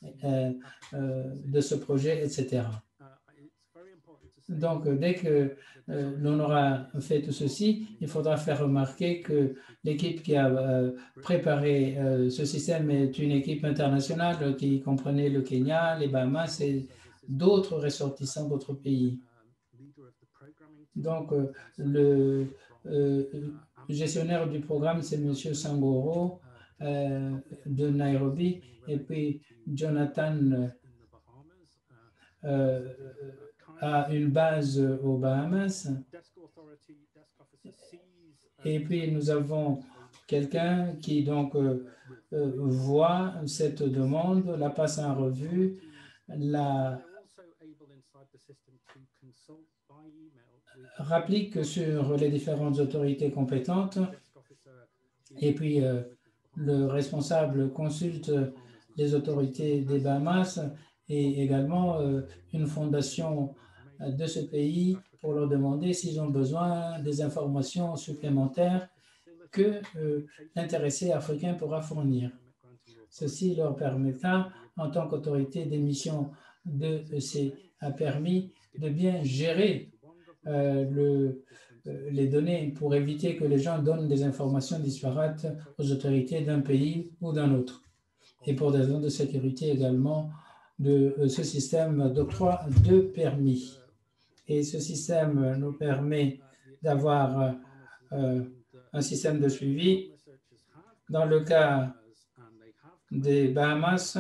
de ce projet, etc. Donc, dès que l'on aura fait tout ceci, il faudra faire remarquer que l'équipe qui a préparé ce système est une équipe internationale qui comprenait le Kenya, les Bahamas et d'autres ressortissants d'autres pays. Donc, le gestionnaire du programme, c'est M. Sangoro de Nairobi, et puis Jonathan a une base aux Bahamas. Et puis, nous avons quelqu'un qui donc voit cette demande, la passe en revue, la rapplique sur les différentes autorités compétentes et puis le responsable consulte les autorités des Bahamas et également une fondation de ce pays pour leur demander s'ils ont besoin des informations supplémentaires que l'intéressé africain pourra fournir. Ceci leur permettra, en tant qu'autorité d'émission de ces permis, de bien gérer les données pour éviter que les gens donnent des informations disparates aux autorités d'un pays ou d'un autre. Et pour des raisons de sécurité également, de ce système d'octroi de permis. Et ce système nous permet d'avoir un système de suivi. Dans le cas des Bahamas,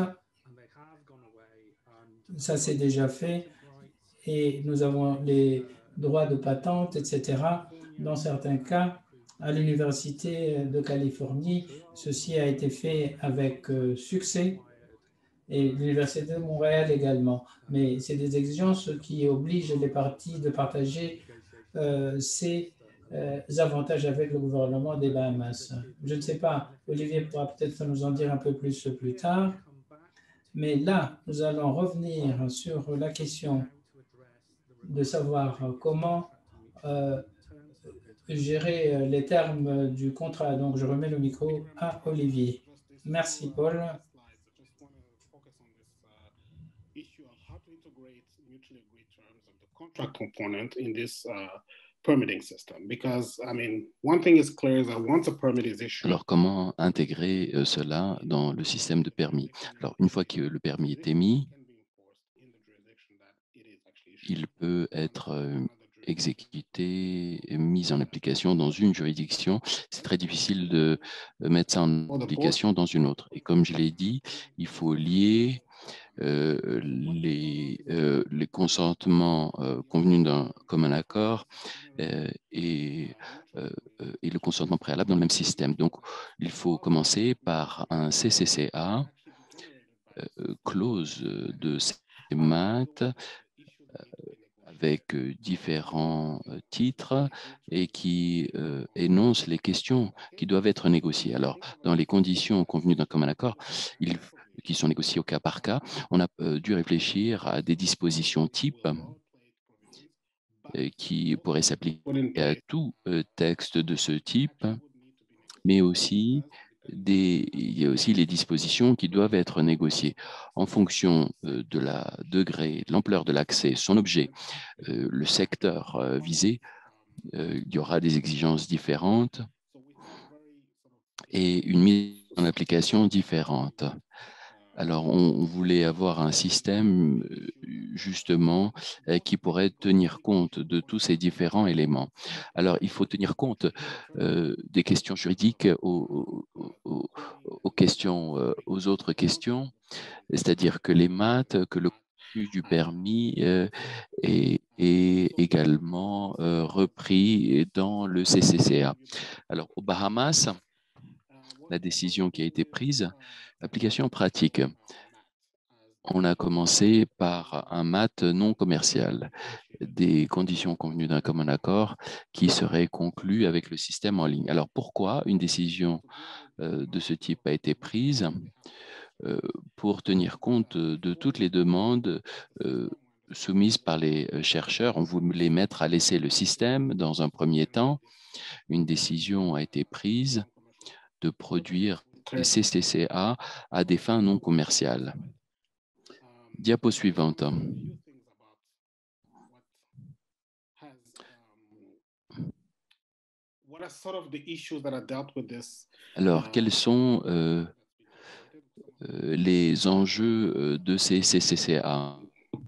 ça s'est déjà fait et nous avons les droits de patente, etc. Dans certains cas, à l'Université de Californie, ceci a été fait avec succès et l'Université de Montréal également. Mais c'est des exigences qui obligent les parties de partager ces avantages avec le gouvernement des Bahamas. Je ne sais pas, Olivier pourra peut-être nous en dire un peu plus tard, mais là, nous allons revenir sur la question de savoir comment gérer les termes du contrat. Donc, je remets le micro à Olivier. Merci, Paul. Contract component in this permitting system, because I mean, one thing is clear is that once a permit is issued. Alors, comment intégrer cela dans le système de permis? Alors, une fois que le permis est émis, il peut être exécutée et mise en application dans une juridiction. C'est très difficile de mettre ça en application dans une autre. Et comme je l'ai dit, il faut lier les consentements convenus d'un commun accord et le consentement préalable dans le même système. Donc, il faut commencer par un CCCA, clause de CMAT, avec différents titres et qui énonce les questions qui doivent être négociées. Alors, dans les conditions convenues d'un commun accord, qui sont négociées au cas par cas, on a dû réfléchir à des dispositions types qui pourraient s'appliquer à tout texte de ce type, mais aussi il y a aussi les dispositions qui doivent être négociées en fonction de la degré, de l'ampleur de l'accès, son objet, le secteur visé. Il y aura des exigences différentes et une mise en application différente. Alors, on voulait avoir un système, justement, qui pourrait tenir compte de tous ces différents éléments. Alors, il faut tenir compte des questions juridiques aux autres questions, c'est-à-dire que les maths, que le contenu du permis est également repris dans le CCCA. Alors, aux Bahamas, la décision qui a été prise, application pratique. On a commencé par un MAT non commercial, des conditions convenues d'un commun accord qui seraient conclues avec le système en ligne. Alors pourquoi une décision de ce type a été prise? Pour tenir compte de toutes les demandes soumises par les chercheurs. On voulait mettre à l'essai le système dans un premier temps. Une décision a été prise de produire des CCCA à des fins non commerciales. Diapo suivante. Alors, quels sont les enjeux de ces CCCA?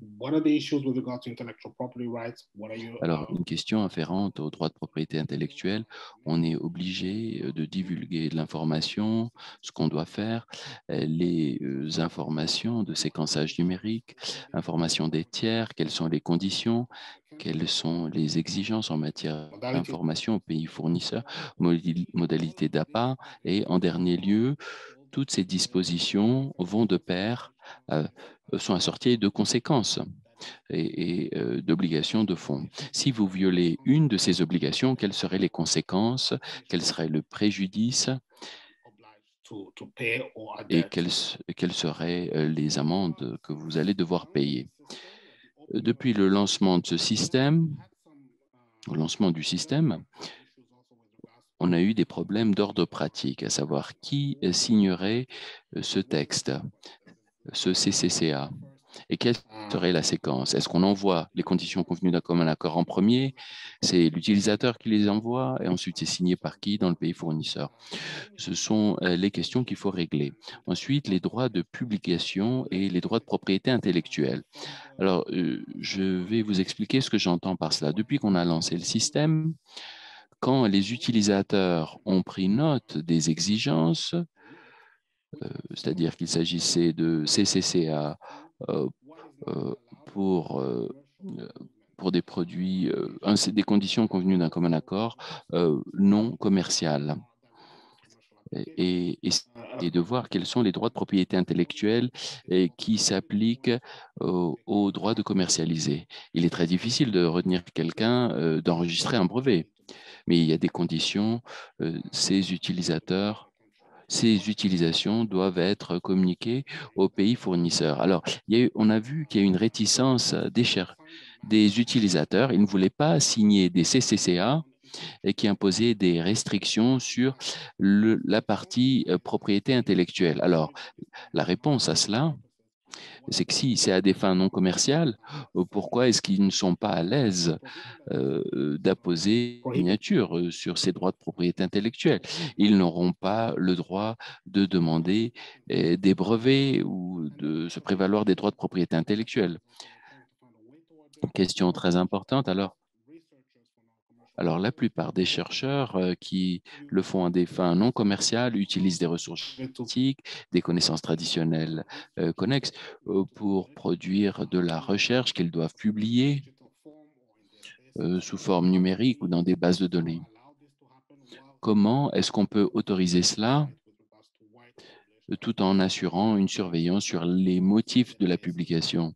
Alors, une question afférente aux droits de propriété intellectuelle. On est obligé de divulguer de l'information, ce qu'on doit faire, les informations de séquençage numérique, information des tiers, quelles sont les conditions, quelles sont les exigences en matière d'information aux pays fournisseurs, modalités d'APA, et en dernier lieu, toutes ces dispositions vont de pair, sont assorties de conséquences et d'obligations de fonds. Si vous violez une de ces obligations, quelles seraient les conséquences? Quel serait le préjudice? Et quelles seraient les amendes que vous allez devoir payer? Depuis le lancement de ce système, au lancement du système, on a eu des problèmes d'ordre pratique, à savoir qui signerait ce texte, ce CCCA, et quelle serait la séquence. Est-ce qu'on envoie les conditions convenues d'un commun accord en premier? C'est l'utilisateur qui les envoie et ensuite c'est signé par qui dans le pays fournisseur? Ce sont les questions qu'il faut régler. Ensuite, les droits de publication et les droits de propriété intellectuelle. Alors, je vais vous expliquer ce que j'entends par cela. Depuis qu'on a lancé le système, quand les utilisateurs ont pris note des exigences, c'est-à-dire qu'il s'agissait de CCCA pour des produits, des conditions convenues d'un commun accord non commerciales. Et de voir quels sont les droits de propriété intellectuelle qui s'appliquent aux droits de commercialiser. Il est très difficile de retenir quelqu'un d'enregistrer un brevet, mais il y a des conditions, ces utilisations doivent être communiquées aux pays fournisseurs. Alors, on a vu qu'il y a une réticence des utilisateurs. Ils ne voulaient pas signer des CCCA et qui imposaient des restrictions sur la partie propriété intellectuelle. Alors, la réponse à cela, c'est que si c'est à des fins non commerciales, pourquoi est-ce qu'ils ne sont pas à l'aise d'apposer une signature sur ces droits de propriété intellectuelle? Ils n'auront pas le droit de demander des brevets ou de se prévaloir des droits de propriété intellectuelle. Question très importante. Alors, Alors, la plupart des chercheurs qui le font à des fins non commerciales utilisent des ressources génétiques, des connaissances traditionnelles connexes pour produire de la recherche qu'ils doivent publier sous forme numérique ou dans des bases de données. Comment est-ce qu'on peut autoriser cela tout en assurant une surveillance sur les motifs de la publication?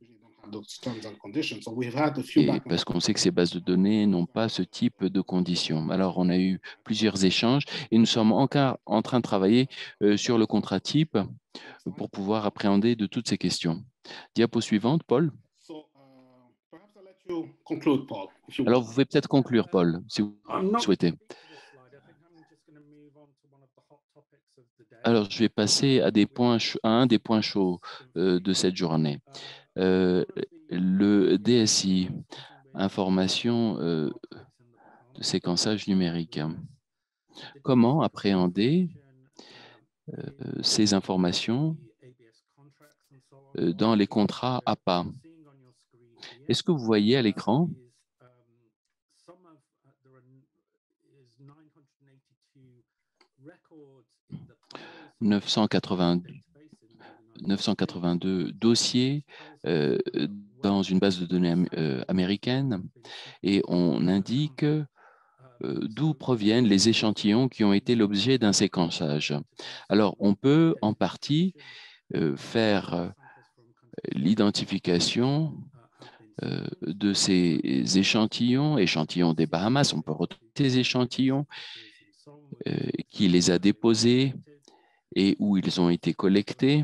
Et parce qu'on sait que ces bases de données n'ont pas ce type de conditions. Alors, on a eu plusieurs échanges et nous sommes encore en train de travailler sur le contrat type pour pouvoir appréhender de toutes ces questions. Diapo suivante, Paul. Alors, vous pouvez peut-être conclure, Paul, si vous souhaitez. Alors, je vais passer à un des points chauds de cette journée. Le DSI, information de séquençage numérique. Comment appréhender ces informations dans les contrats APA? Est-ce que vous voyez à l'écran 982 dossiers dans une base de données américaine et on indique d'où proviennent les échantillons qui ont été l'objet d'un séquençage. Alors, on peut en partie faire l'identification de ces échantillons des Bahamas. On peut retrouver ces échantillons, qui les a déposés et où ils ont été collectés.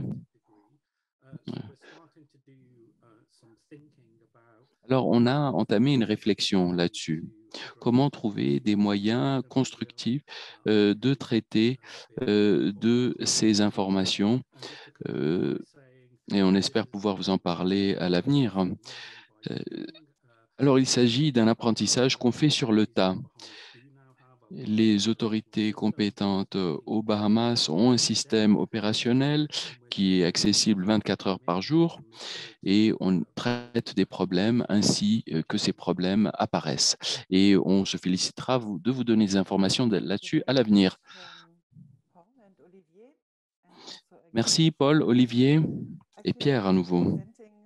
Alors, on a entamé une réflexion là-dessus. Comment trouver des moyens constructifs de traiter de ces informations et on espère pouvoir vous en parler à l'avenir. Alors, il s'agit d'un apprentissage qu'on fait sur le tas. Les autorités compétentes aux Bahamas ont un système opérationnel qui est accessible 24 heures par jour et on traite des problèmes ainsi que ces problèmes apparaissent. Et on se félicitera de vous donner des informations là-dessus à l'avenir. Merci Paul, Olivier et Pierre à nouveau.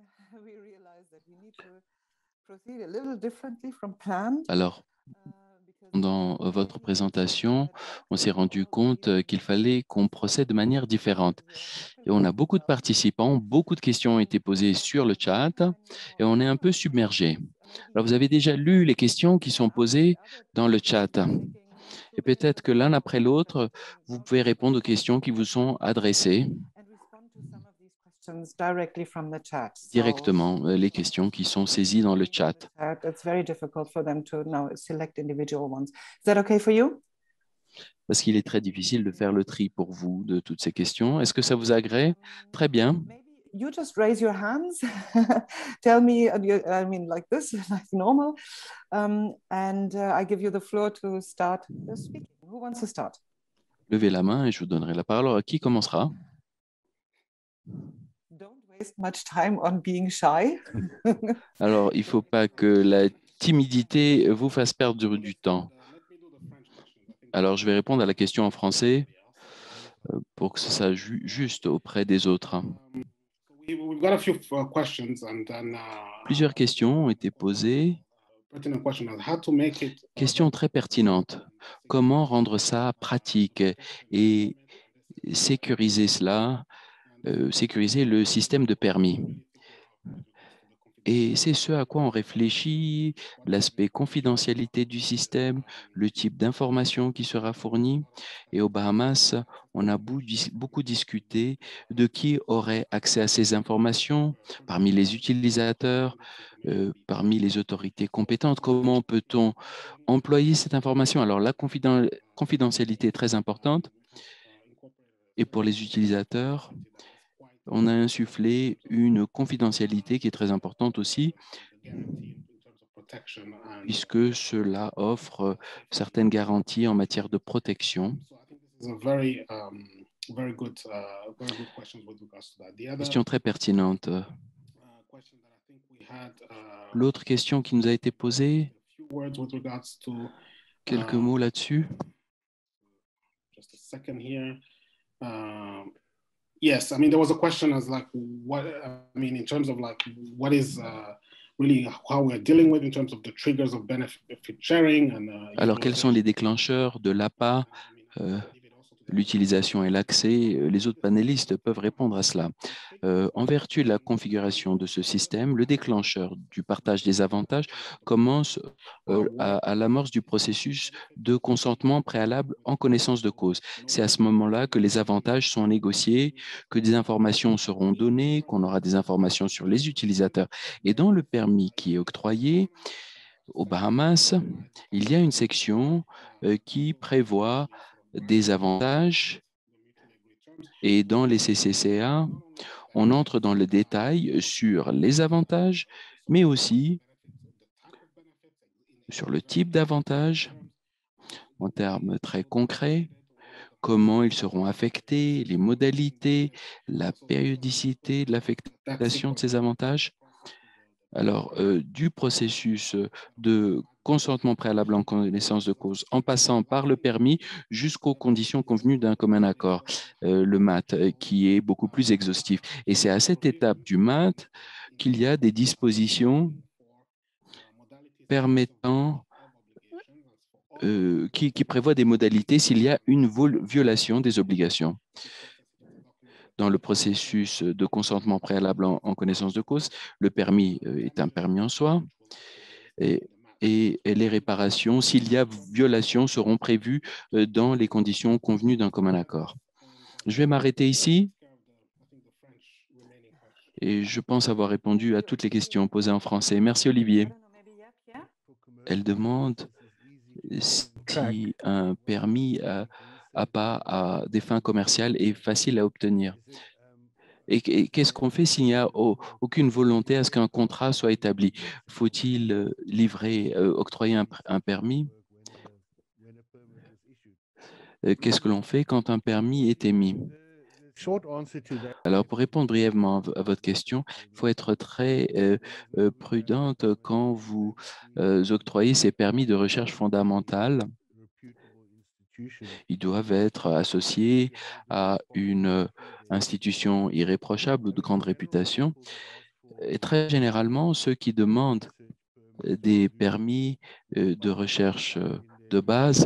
Alors, dans votre présentation, on s'est rendu compte qu'il fallait qu'on procède de manière différente. Et on a beaucoup de participants, beaucoup de questions ont été posées sur le chat et on est un peu submergé. Alors, vous avez déjà lu les questions qui sont posées dans le chat. Et peut-être que l'un après l'autre, vous pouvez répondre aux questions qui vous sont adressées directement, les questions qui sont saisies dans le chat. Parce qu'il est très difficile de faire le tri pour vous de toutes ces questions. Est-ce que ça vous agrée? Très bien. You just raise your hands, tell me, I mean, like this, like normal, and I give you the floor to start speaking. Who wants to start? Levez la main et je vous donnerai la parole. Alors, qui commencera? Don't waste much time on being shy. Alors, il ne faut pas que la timidité vous fasse perdre du temps. Alors, je vais répondre à la question en français pour que ce soit juste auprès des autres. Plusieurs questions ont été posées. Questions très pertinentes. Comment rendre ça pratique et sécuriser cela, sécuriser le système de permis? Et c'est ce à quoi on réfléchit, l'aspect confidentialité du système, le type d'information qui sera fournie. Et aux Bahamas, on a beaucoup discuté de qui aurait accès à ces informations parmi les utilisateurs, parmi les autorités compétentes. Comment peut-on employer cette information? Alors, la confidentialité est très importante. Et pour les utilisateurs, on a insufflé une confidentialité qui est très importante aussi, puisque cela offre certaines garanties en matière de protection. Question très pertinente. L'autre question qui nous a été posée Quelques mots là-dessus. Just a second here. Yes, I mean, there was a question as like, what, I mean, in terms of like, what is really how we're dealing with in terms of the triggers of benefit sharing. Alors, quels sont les déclencheurs de l'APA, l'utilisation et l'accès? Les autres panélistes peuvent répondre à cela. En vertu de la configuration de ce système, le déclencheur du partage des avantages commence à l'amorce du processus de consentement préalable en connaissance de cause. C'est à ce moment-là que les avantages sont négociés, que des informations seront données, qu'on aura des informations sur les utilisateurs. Et dans le permis qui est octroyé, aux Bahamas, il y a une section qui prévoit des avantages et dans les CCCA, on entre dans le détail sur les avantages, mais aussi sur le type d'avantages en termes très concrets, comment ils seront affectés, les modalités, la périodicité de l'affectation de ces avantages. Alors, du processus de consentement préalable en connaissance de cause, en passant par le permis jusqu'aux conditions convenues d'un commun accord, le MAT, qui est beaucoup plus exhaustif. Et c'est à cette étape du MAT qu'il y a des dispositions permettant, qui prévoient des modalités s'il y a une violation des obligations. Dans le processus de consentement préalable en connaissance de cause, le permis est un permis en soi et les réparations, s'il y a violation, seront prévues dans les conditions convenues d'un commun accord. Je vais m'arrêter ici et je pense avoir répondu à toutes les questions posées en français. Merci Olivier. Elle demande si un permis à des fins commerciales est facile à obtenir. Et qu'est-ce qu'on fait s'il n'y a aucune volonté à ce qu'un contrat soit établi? Faut-il octroyer un permis? Qu'est-ce que l'on fait quand un permis est émis? Alors, pour répondre brièvement à votre question, il faut être très prudente quand vous octroyez ces permis de recherche fondamentale. Ils doivent être associés à une institution irréprochable ou de grande réputation. Et très généralement, ceux qui demandent des permis de recherche de base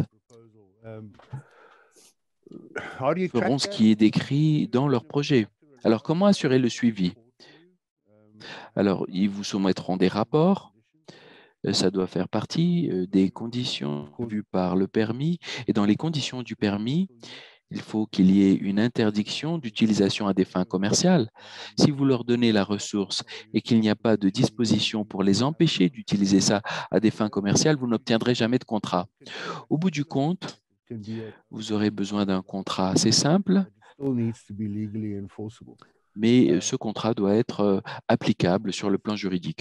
feront ce qui est décrit dans leur projet. Alors, comment assurer le suivi? Alors, ils vous soumettront des rapports. Ça doit faire partie des conditions vues par le permis. Et dans les conditions du permis, il faut qu'il y ait une interdiction d'utilisation à des fins commerciales. Si vous leur donnez la ressource et qu'il n'y a pas de disposition pour les empêcher d'utiliser ça à des fins commerciales, vous n'obtiendrez jamais de contrat. Au bout du compte, vous aurez besoin d'un contrat assez simple, mais ce contrat doit être applicable sur le plan juridique.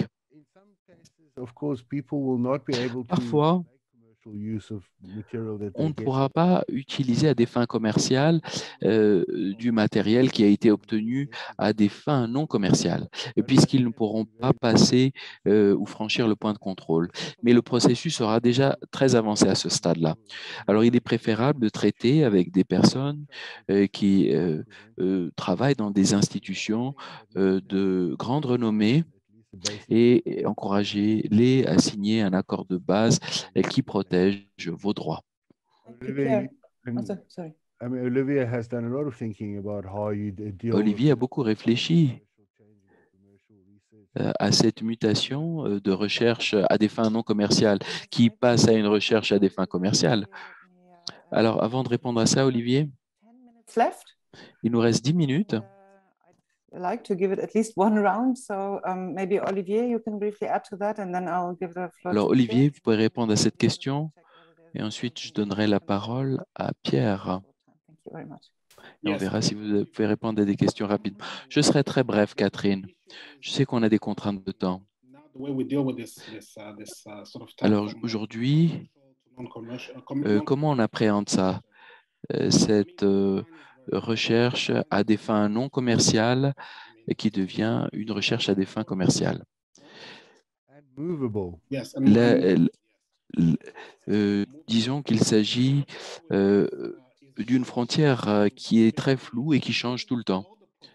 Parfois, on ne pourra pas utiliser à des fins commerciales du matériel qui a été obtenu à des fins non commerciales, puisqu'ils ne pourront pas passer ou franchir le point de contrôle. Mais le processus sera déjà très avancé à ce stade-là. Alors, il est préférable de traiter avec des personnes qui travaillent dans des institutions de grande renommée, et encouragez-les à signer un accord de base qui protège vos droits. Olivier a beaucoup réfléchi à cette mutation de recherche à des fins non commerciales qui passe à une recherche à des fins commerciales. Alors, avant de répondre à ça, Olivier, il nous reste 10 minutes. Like to give it at least one round, so maybe Olivier, you can briefly add to that, and then I'll give the floor. Alors Olivier, vous pouvez répondre à cette question, et ensuite je donnerai la parole à Pierre. Et on verra si vous pouvez répondre à des questions rapidement. Je serai très bref, Catherine. Je sais qu'on a des contraintes de temps. Alors aujourd'hui, comment on appréhende ça, cette recherche à des fins non commerciales et qui devient une disons qu'il s'agit d'une frontière qui est très floue et qui change tout le temps.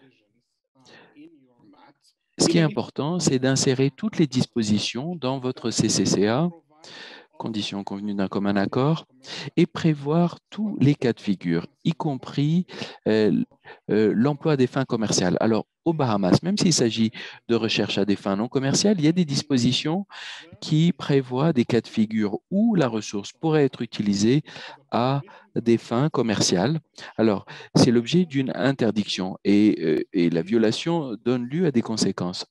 Ce qui est important, c'est d'insérer toutes les dispositions dans votre CCCA, conditions convenues d'un commun accord, et prévoir tous les cas de figure, y compris l'emploi à des fins commerciales. Alors, aux Bahamas, même s'il s'agit de recherche à des fins non commerciales, il y a des dispositions qui prévoient des cas de figure où la ressource pourrait être utilisée à des fins commerciales. Alors, c'est l'objet d'une interdiction et la violation donne lieu à des conséquences.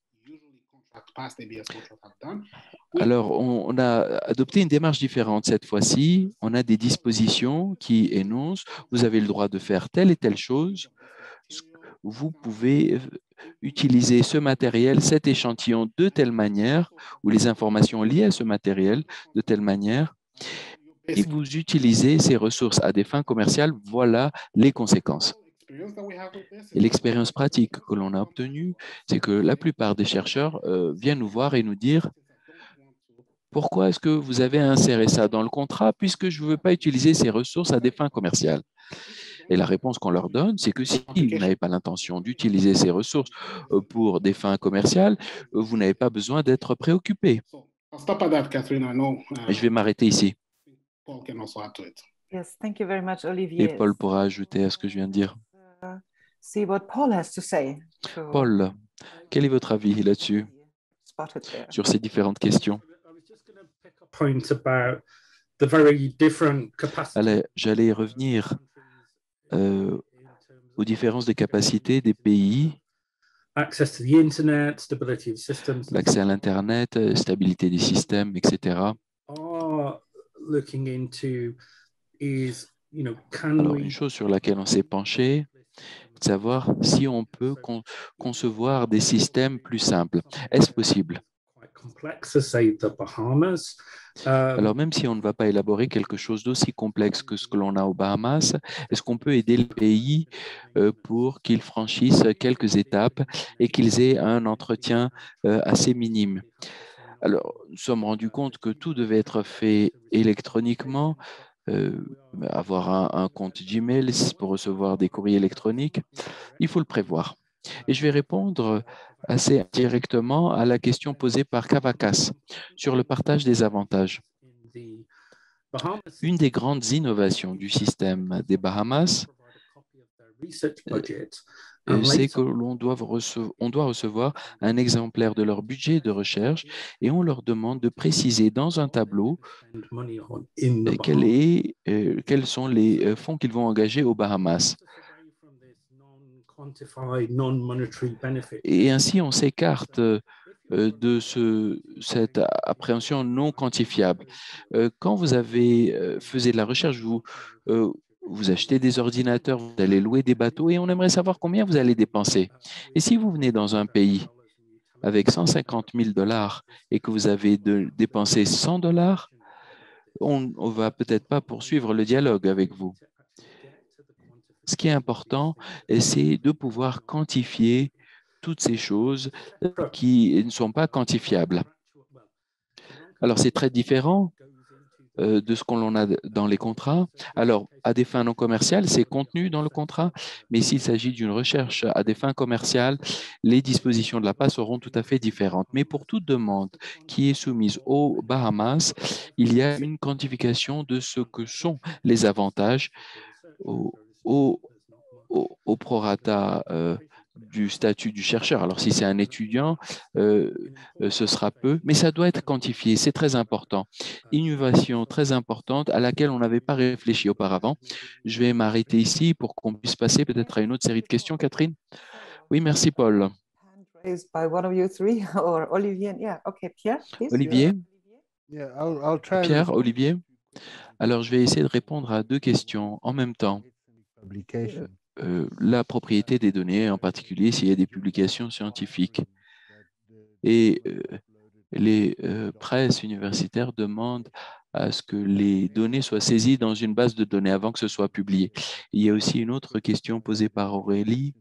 Alors, on a adopté une démarche différente cette fois-ci. On a des dispositions qui énoncent, vous avez le droit de faire telle et telle chose. Vous pouvez utiliser ce matériel, cet échantillon de telle manière, ou les informations liées à ce matériel de telle manière. Et vous utilisez ces ressources à des fins commerciales, voilà les conséquences. Et l'expérience pratique que l'on a obtenue, c'est que la plupart des chercheurs viennent nous voir et nous dire pourquoi est-ce que vous avez inséré ça dans le contrat puisque je ne veux pas utiliser ces ressources à des fins commerciales. Et la réponse qu'on leur donne, c'est que si vous n'avez pas l'intention d'utiliser ces ressources pour des fins commerciales, vous n'avez pas besoin d'être préoccupé. Et je vais m'arrêter ici. Yes, thank you very much, Olivier. Et Paul pourra ajouter à ce que je viens de dire. See what Paul has to say. Paul, quel est votre avis là-dessus, sur ces différentes questions? J'allais y revenir aux différences de capacité des pays, l'accès à l'Internet, stabilité des systèmes, etc. Alors, une chose sur laquelle on s'est penché, c'est de savoir si on peut concevoir des systèmes plus simples. Est-ce possible? Alors, même si on ne va pas élaborer quelque chose d'aussi complexe que ce que l'on a aux Bahamas, est-ce qu'on peut aider les pays pour qu'ils franchissent quelques étapes et qu'ils aient un entretien assez minime? Alors, nous nous sommes rendus compte que tout devait être fait électroniquement, avoir un compte Gmail pour recevoir des courriers électroniques. Il faut le prévoir. Et je vais répondre assez directement à la question posée par Cavacas sur le partage des avantages. Une des grandes innovations du système des Bahamas, c'est que l'on doit recevoir un exemplaire de leur budget de recherche et on leur demande de préciser dans un tableau quels sont les fonds qu'ils vont engager aux Bahamas. Et ainsi, on s'écarte de cette appréhension non quantifiable. Quand vous faisiez de la recherche, vous achetez des ordinateurs, vous allez louer des bateaux et on aimerait savoir combien vous allez dépenser. Et si vous venez dans un pays avec 150 000 $ et que vous avez dépensé 100 $, on ne va peut-être pas poursuivre le dialogue avec vous. Ce qui est important, c'est de pouvoir quantifier toutes ces choses qui ne sont pas quantifiables. Alors, c'est très différent de ce qu'on a dans les contrats. Alors, à des fins non commerciales, c'est contenu dans le contrat, mais s'il s'agit d'une recherche à des fins commerciales, les dispositions de la PAS seront tout à fait différentes. Mais pour toute demande qui est soumise aux Bahamas, il y a une quantification de ce que sont les avantages au prorata du statut du chercheur. Alors, si c'est un étudiant, ce sera peu, mais ça doit être quantifié, c'est très important. Innovation très importante à laquelle on n'avait pas réfléchi auparavant. Je vais m'arrêter ici pour qu'on puisse passer peut-être à une autre série de questions, Catherine. Oui, merci, Paul. Olivier? Pierre, Olivier? Alors, je vais essayer de répondre à deux questions en même temps. La propriété des données, en particulier s'il y a des publications scientifiques. Et les presses universitaires demandent à ce que les données soient saisies dans une base de données avant que ce soit publié. Il y a aussi une autre question posée par Aurélie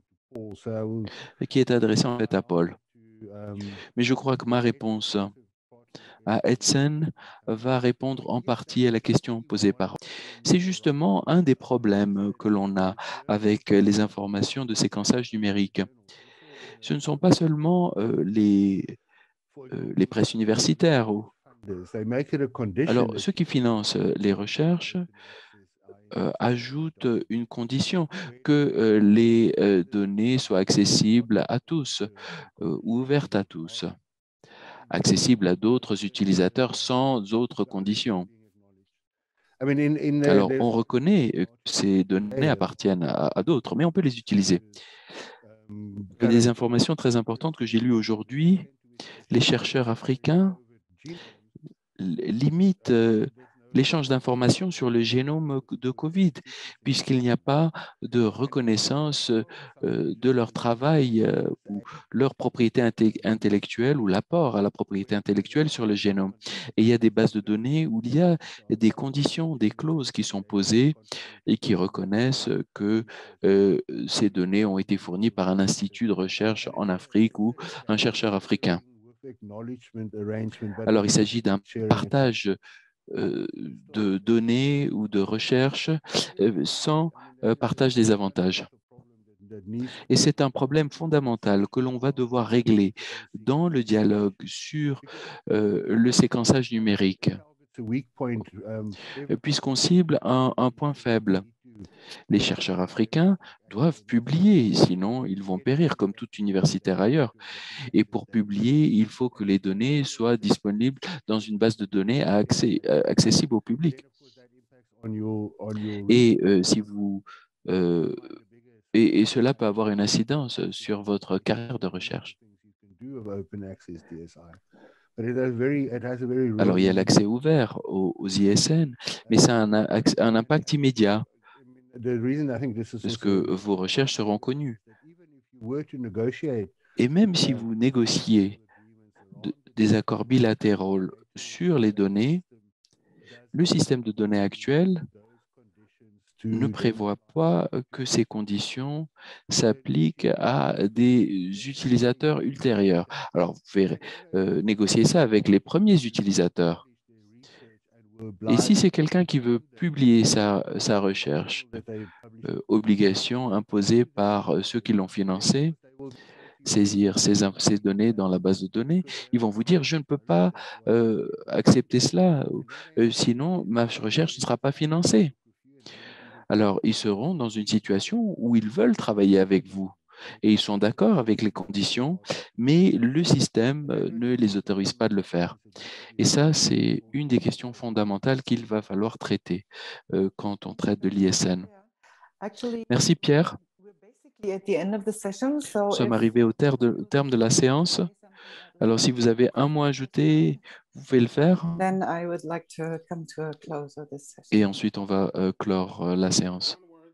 qui est adressée en fait à Paul. Mais je crois que ma réponse à Edson va répondre en partie à la question posée par. C'est justement un des problèmes que l'on a avec les informations de séquençage numérique. Ce ne sont pas seulement les presses universitaires. Alors, ceux qui financent les recherches ajoutent une condition que les données soient accessibles à tous, ouvertes à tous, accessibles à d'autres utilisateurs sans autres conditions. Alors, on reconnaît que ces données appartiennent à d'autres, mais on peut les utiliser. Des informations très importantes que j'ai lues aujourd'hui, les chercheurs africains limitent l'échange d'informations sur le génome de COVID, puisqu'il n'y a pas de reconnaissance de leur travail ou leur propriété intellectuelle ou l'apport à la propriété intellectuelle sur le génome. Et il y a des bases de données où il y a des conditions, des clauses qui sont posées et qui reconnaissent que ces données ont été fournies par un institut de recherche en Afrique ou un chercheur africain. Alors, il s'agit d'un partage de données ou de recherche sans partage des avantages. Et c'est un problème fondamental que l'on va devoir régler dans le dialogue sur le séquençage numérique, puisqu'on cible un point faible. Les chercheurs africains doivent publier, sinon ils vont périr comme tout universitaire ailleurs. Et pour publier, il faut que les données soient disponibles dans une base de données accessible au public. Et si vous et cela peut avoir une incidence sur votre carrière de recherche. Alors, il y a l'accès ouvert aux ISN, mais ça a un impact immédiat, parce que vos recherches seront connues. Et même si vous négociez des accords bilatéraux sur les données, le système de données actuel ne prévoit pas que ces conditions s'appliquent à des utilisateurs ultérieurs. Alors, vous pouvez négocier ça avec les premiers utilisateurs. Et si c'est quelqu'un qui veut publier sa recherche, obligation imposée par ceux qui l'ont financé, saisir ces données dans la base de données, ils vont vous dire « je ne peux pas accepter cela, sinon ma recherche ne sera pas financée ». Alors, ils seront dans une situation où ils veulent travailler avec vous et ils sont d'accord avec les conditions, mais le système ne les autorise pas de le faire. Et ça, c'est une des questions fondamentales qu'il va falloir traiter quand on traite de l'ISN. Merci Pierre. Nous sommes arrivés au terme de la séance. Alors, si vous avez un mot à ajouter, vous pouvez le faire. Et ensuite, on va clore la séance.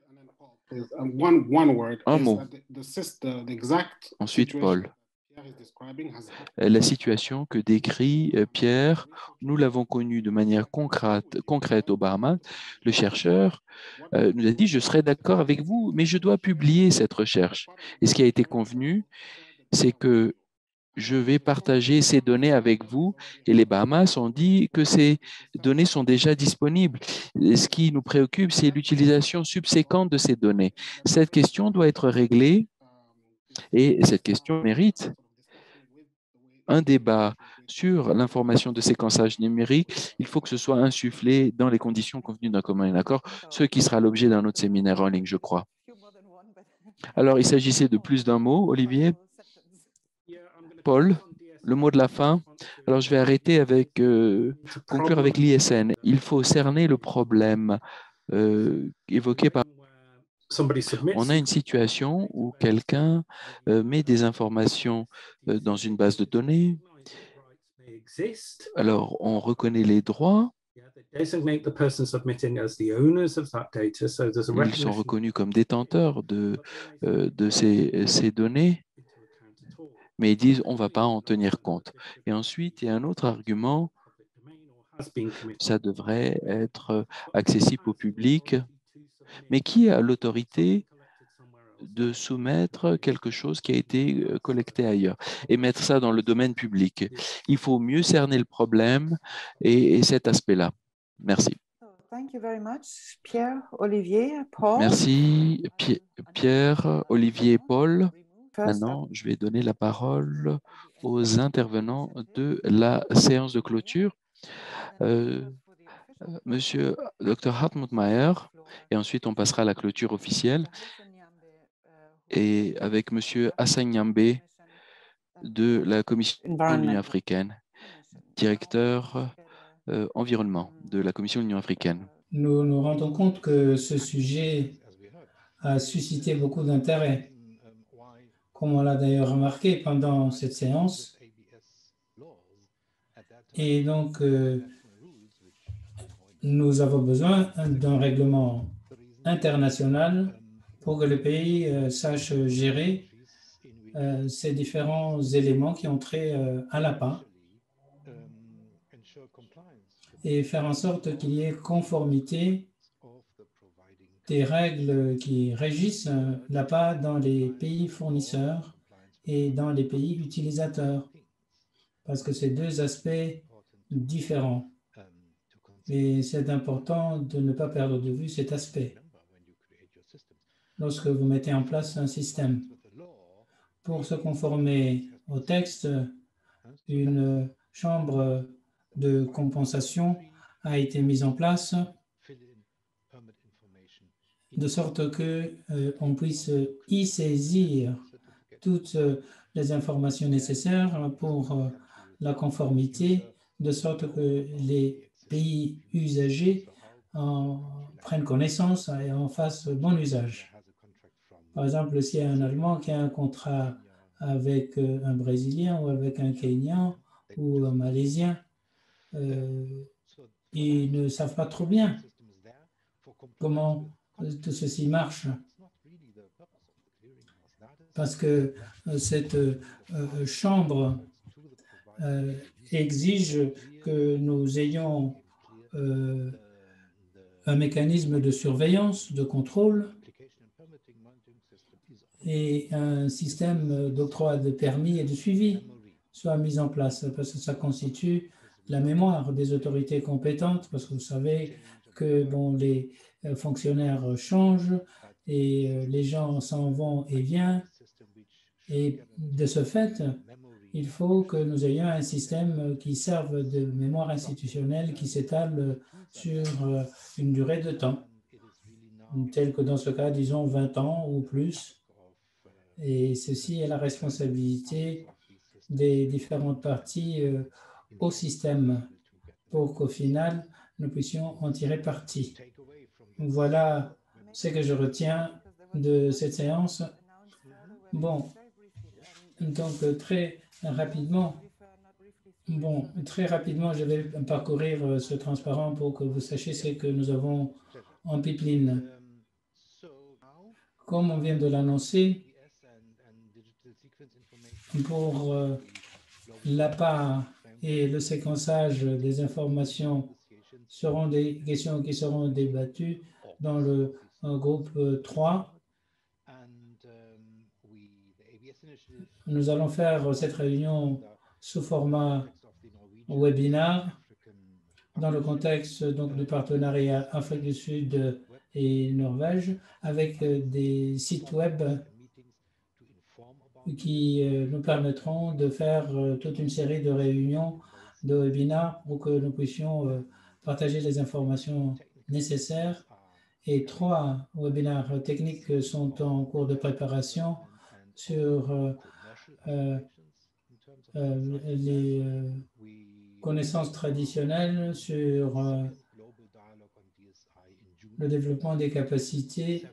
Un mot. Ensuite, Paul. La situation que décrit Pierre, nous l'avons connue de manière concrète au Bahamas. Le chercheur nous a dit « je serai d'accord avec vous, mais je dois publier cette recherche ». Et ce qui a été convenu, c'est que je vais partager ces données avec vous et les Bahamas ont dit que ces données sont déjà disponibles. Et ce qui nous préoccupe, c'est l'utilisation subséquente de ces données. Cette question doit être réglée et cette question mérite un débat sur l'information de séquençage numérique. Il faut que ce soit insufflé dans les conditions convenues d'un commun accord, ce qui sera l'objet d'un autre séminaire en ligne, je crois. Alors, il s'agissait de plus d'un mot, Olivier. Paul, le mot de la fin. Alors, je vais arrêter avec, conclure avec l'ISN. Il faut cerner le problème évoqué par... On a une situation où quelqu'un met des informations dans une base de données. Alors, on reconnaît les droits. Ils sont reconnus comme détenteurs de ces données. Mais ils disent on ne va pas en tenir compte. Et ensuite, il y a un autre argument, ça devrait être accessible au public, mais qui a l'autorité de soumettre quelque chose qui a été collecté ailleurs et mettre ça dans le domaine public. Il faut mieux cerner le problème et cet aspect-là. Merci. Thank you very much, Pierre, Olivier, Paul. Merci, Pierre, Olivier, Paul. Maintenant, je vais donner la parole aux intervenants de la séance de clôture. Monsieur Dr. Hartmut Mayer, et ensuite on passera à la clôture officielle, et avec Monsieur Hassan Nyambé de la Commission de l'Union africaine, directeur environnement de la Commission de l'Union africaine. Nous nous rendons compte que ce sujet a suscité beaucoup d'intérêt, comme on l'a d'ailleurs remarqué pendant cette séance. Et donc, nous avons besoin d'un règlement international pour que le pays sache gérer ces différents éléments qui ont trait à l'APA et faire en sorte qu'il y ait conformité des règles qui régissent l'APA dans les pays fournisseurs et dans les pays utilisateurs, parce que c'est deux aspects différents. Et c'est important de ne pas perdre de vue cet aspect lorsque vous mettez en place un système. Pour se conformer au texte, une chambre de compensation a été mise en place de sorte qu'on puisse y saisir toutes les informations nécessaires pour la conformité, de sorte que les pays usagers en prennent connaissance et en fassent bon usage. Par exemple, s'il y a un Allemand qui a un contrat avec un Brésilien ou avec un Kenyan ou un Malaisien, ils ne savent pas trop bien comment tout ceci marche. Parce que cette chambre exige que nous ayons un mécanisme de surveillance, de contrôle et un système d'octroi de permis et de suivi soit mis en place, parce que ça constitue la mémoire des autorités compétentes, parce que vous savez que bon, les fonctionnaires changent et les gens s'en vont et viennent. Et de ce fait, il faut que nous ayons un système qui serve de mémoire institutionnelle qui s'étale sur une durée de temps, telle que dans ce cas, disons 20 ans ou plus. Et ceci est la responsabilité des différentes parties au système pour qu'au final, nous puissions en tirer parti. Voilà ce que je retiens de cette séance. Bon, donc très rapidement, je vais parcourir ce transparent pour que vous sachiez ce que nous avons en pipeline. Comme on vient de l'annoncer, pour l'APA et le séquençage des informations seront des questions qui seront débattues dans le groupe 3. Nous allons faire cette réunion sous format webinar dans le contexte donc, du partenariat Afrique du Sud et Norvège avec des sites web qui nous permettront de faire toute une série de réunions, de webinars pour que nous puissions partager les informations nécessaires. Et 3 webinars techniques sont en cours de préparation sur les connaissances traditionnelles, sur le développement des capacités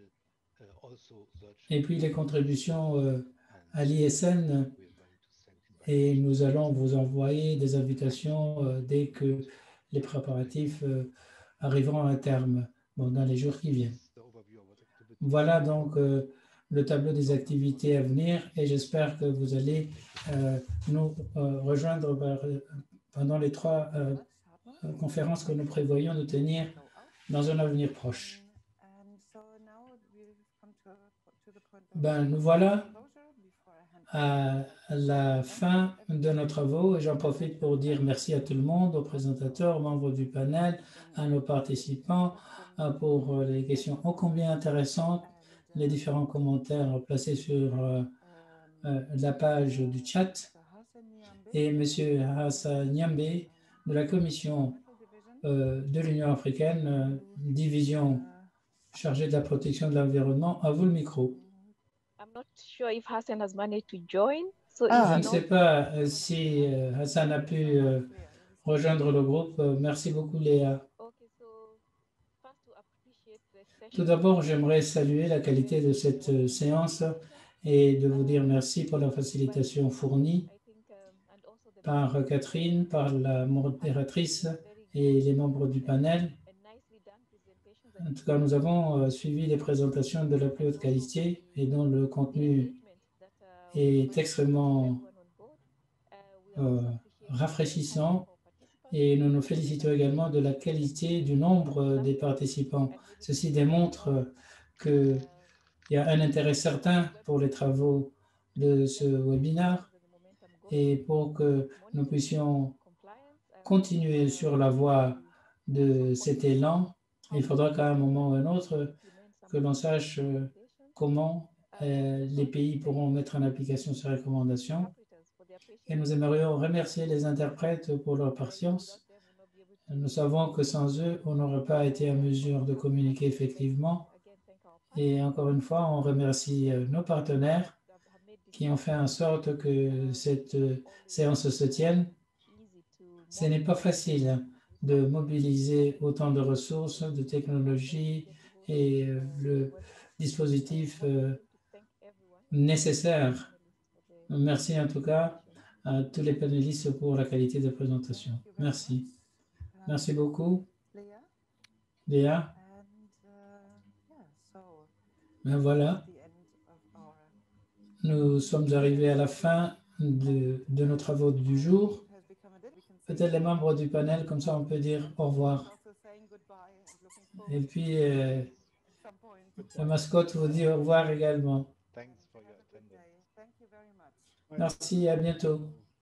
et puis les contributions à l'ISN. Et nous allons vous envoyer des invitations dès que les préparatifs arriveront à terme dans les jours qui viennent. Voilà donc le tableau des activités à venir et j'espère que vous allez nous rejoindre pendant les 3 conférences que nous prévoyons de tenir dans un avenir proche. Ben, nous voilà à la fin de nos travaux et j'en profite pour dire merci à tout le monde, aux présentateurs, aux membres du panel, à nos participants pour les questions ô combien intéressantes, les différents commentaires placés sur la page du chat et M. Hassan Nyambe de la Commission de l'Union africaine, division chargée de la protection de l'environnement. À vous le micro. Je ne sais pas si Hassan a pu rejoindre le groupe. Merci beaucoup, Léa. Tout d'abord, j'aimerais saluer la qualité de cette séance et de vous dire merci pour la facilitation fournie par Catherine, par la modératrice et les membres du panel. En tout cas, nous avons suivi les présentations de la plus haute qualité et dont le contenu est extrêmement rafraîchissant et nous nous félicitons également de la qualité du nombre des participants. Ceci démontre qu'il y a un intérêt certain pour les travaux de ce webinaire et pour que nous puissions continuer sur la voie de cet élan, il faudra qu'à un moment ou un autre que l'on sache comment les pays pourront mettre en application ces recommandations. Et nous aimerions remercier les interprètes pour leur patience. Nous savons que sans eux, on n'aurait pas été en mesure de communiquer effectivement. Et encore une fois, on remercie nos partenaires qui ont fait en sorte que cette séance se tienne. Ce n'est pas facile de mobiliser autant de ressources, de technologies et le dispositif nécessaire. Merci en tout cas à tous les panélistes pour la qualité de présentation. Merci. Merci beaucoup. Léa. Ben voilà. Nous sommes arrivés à la fin de nos travaux du jour. Peut-être les membres du panel, comme ça on peut dire au revoir. Et puis, la mascotte vous dit au revoir également. Merci, à bientôt.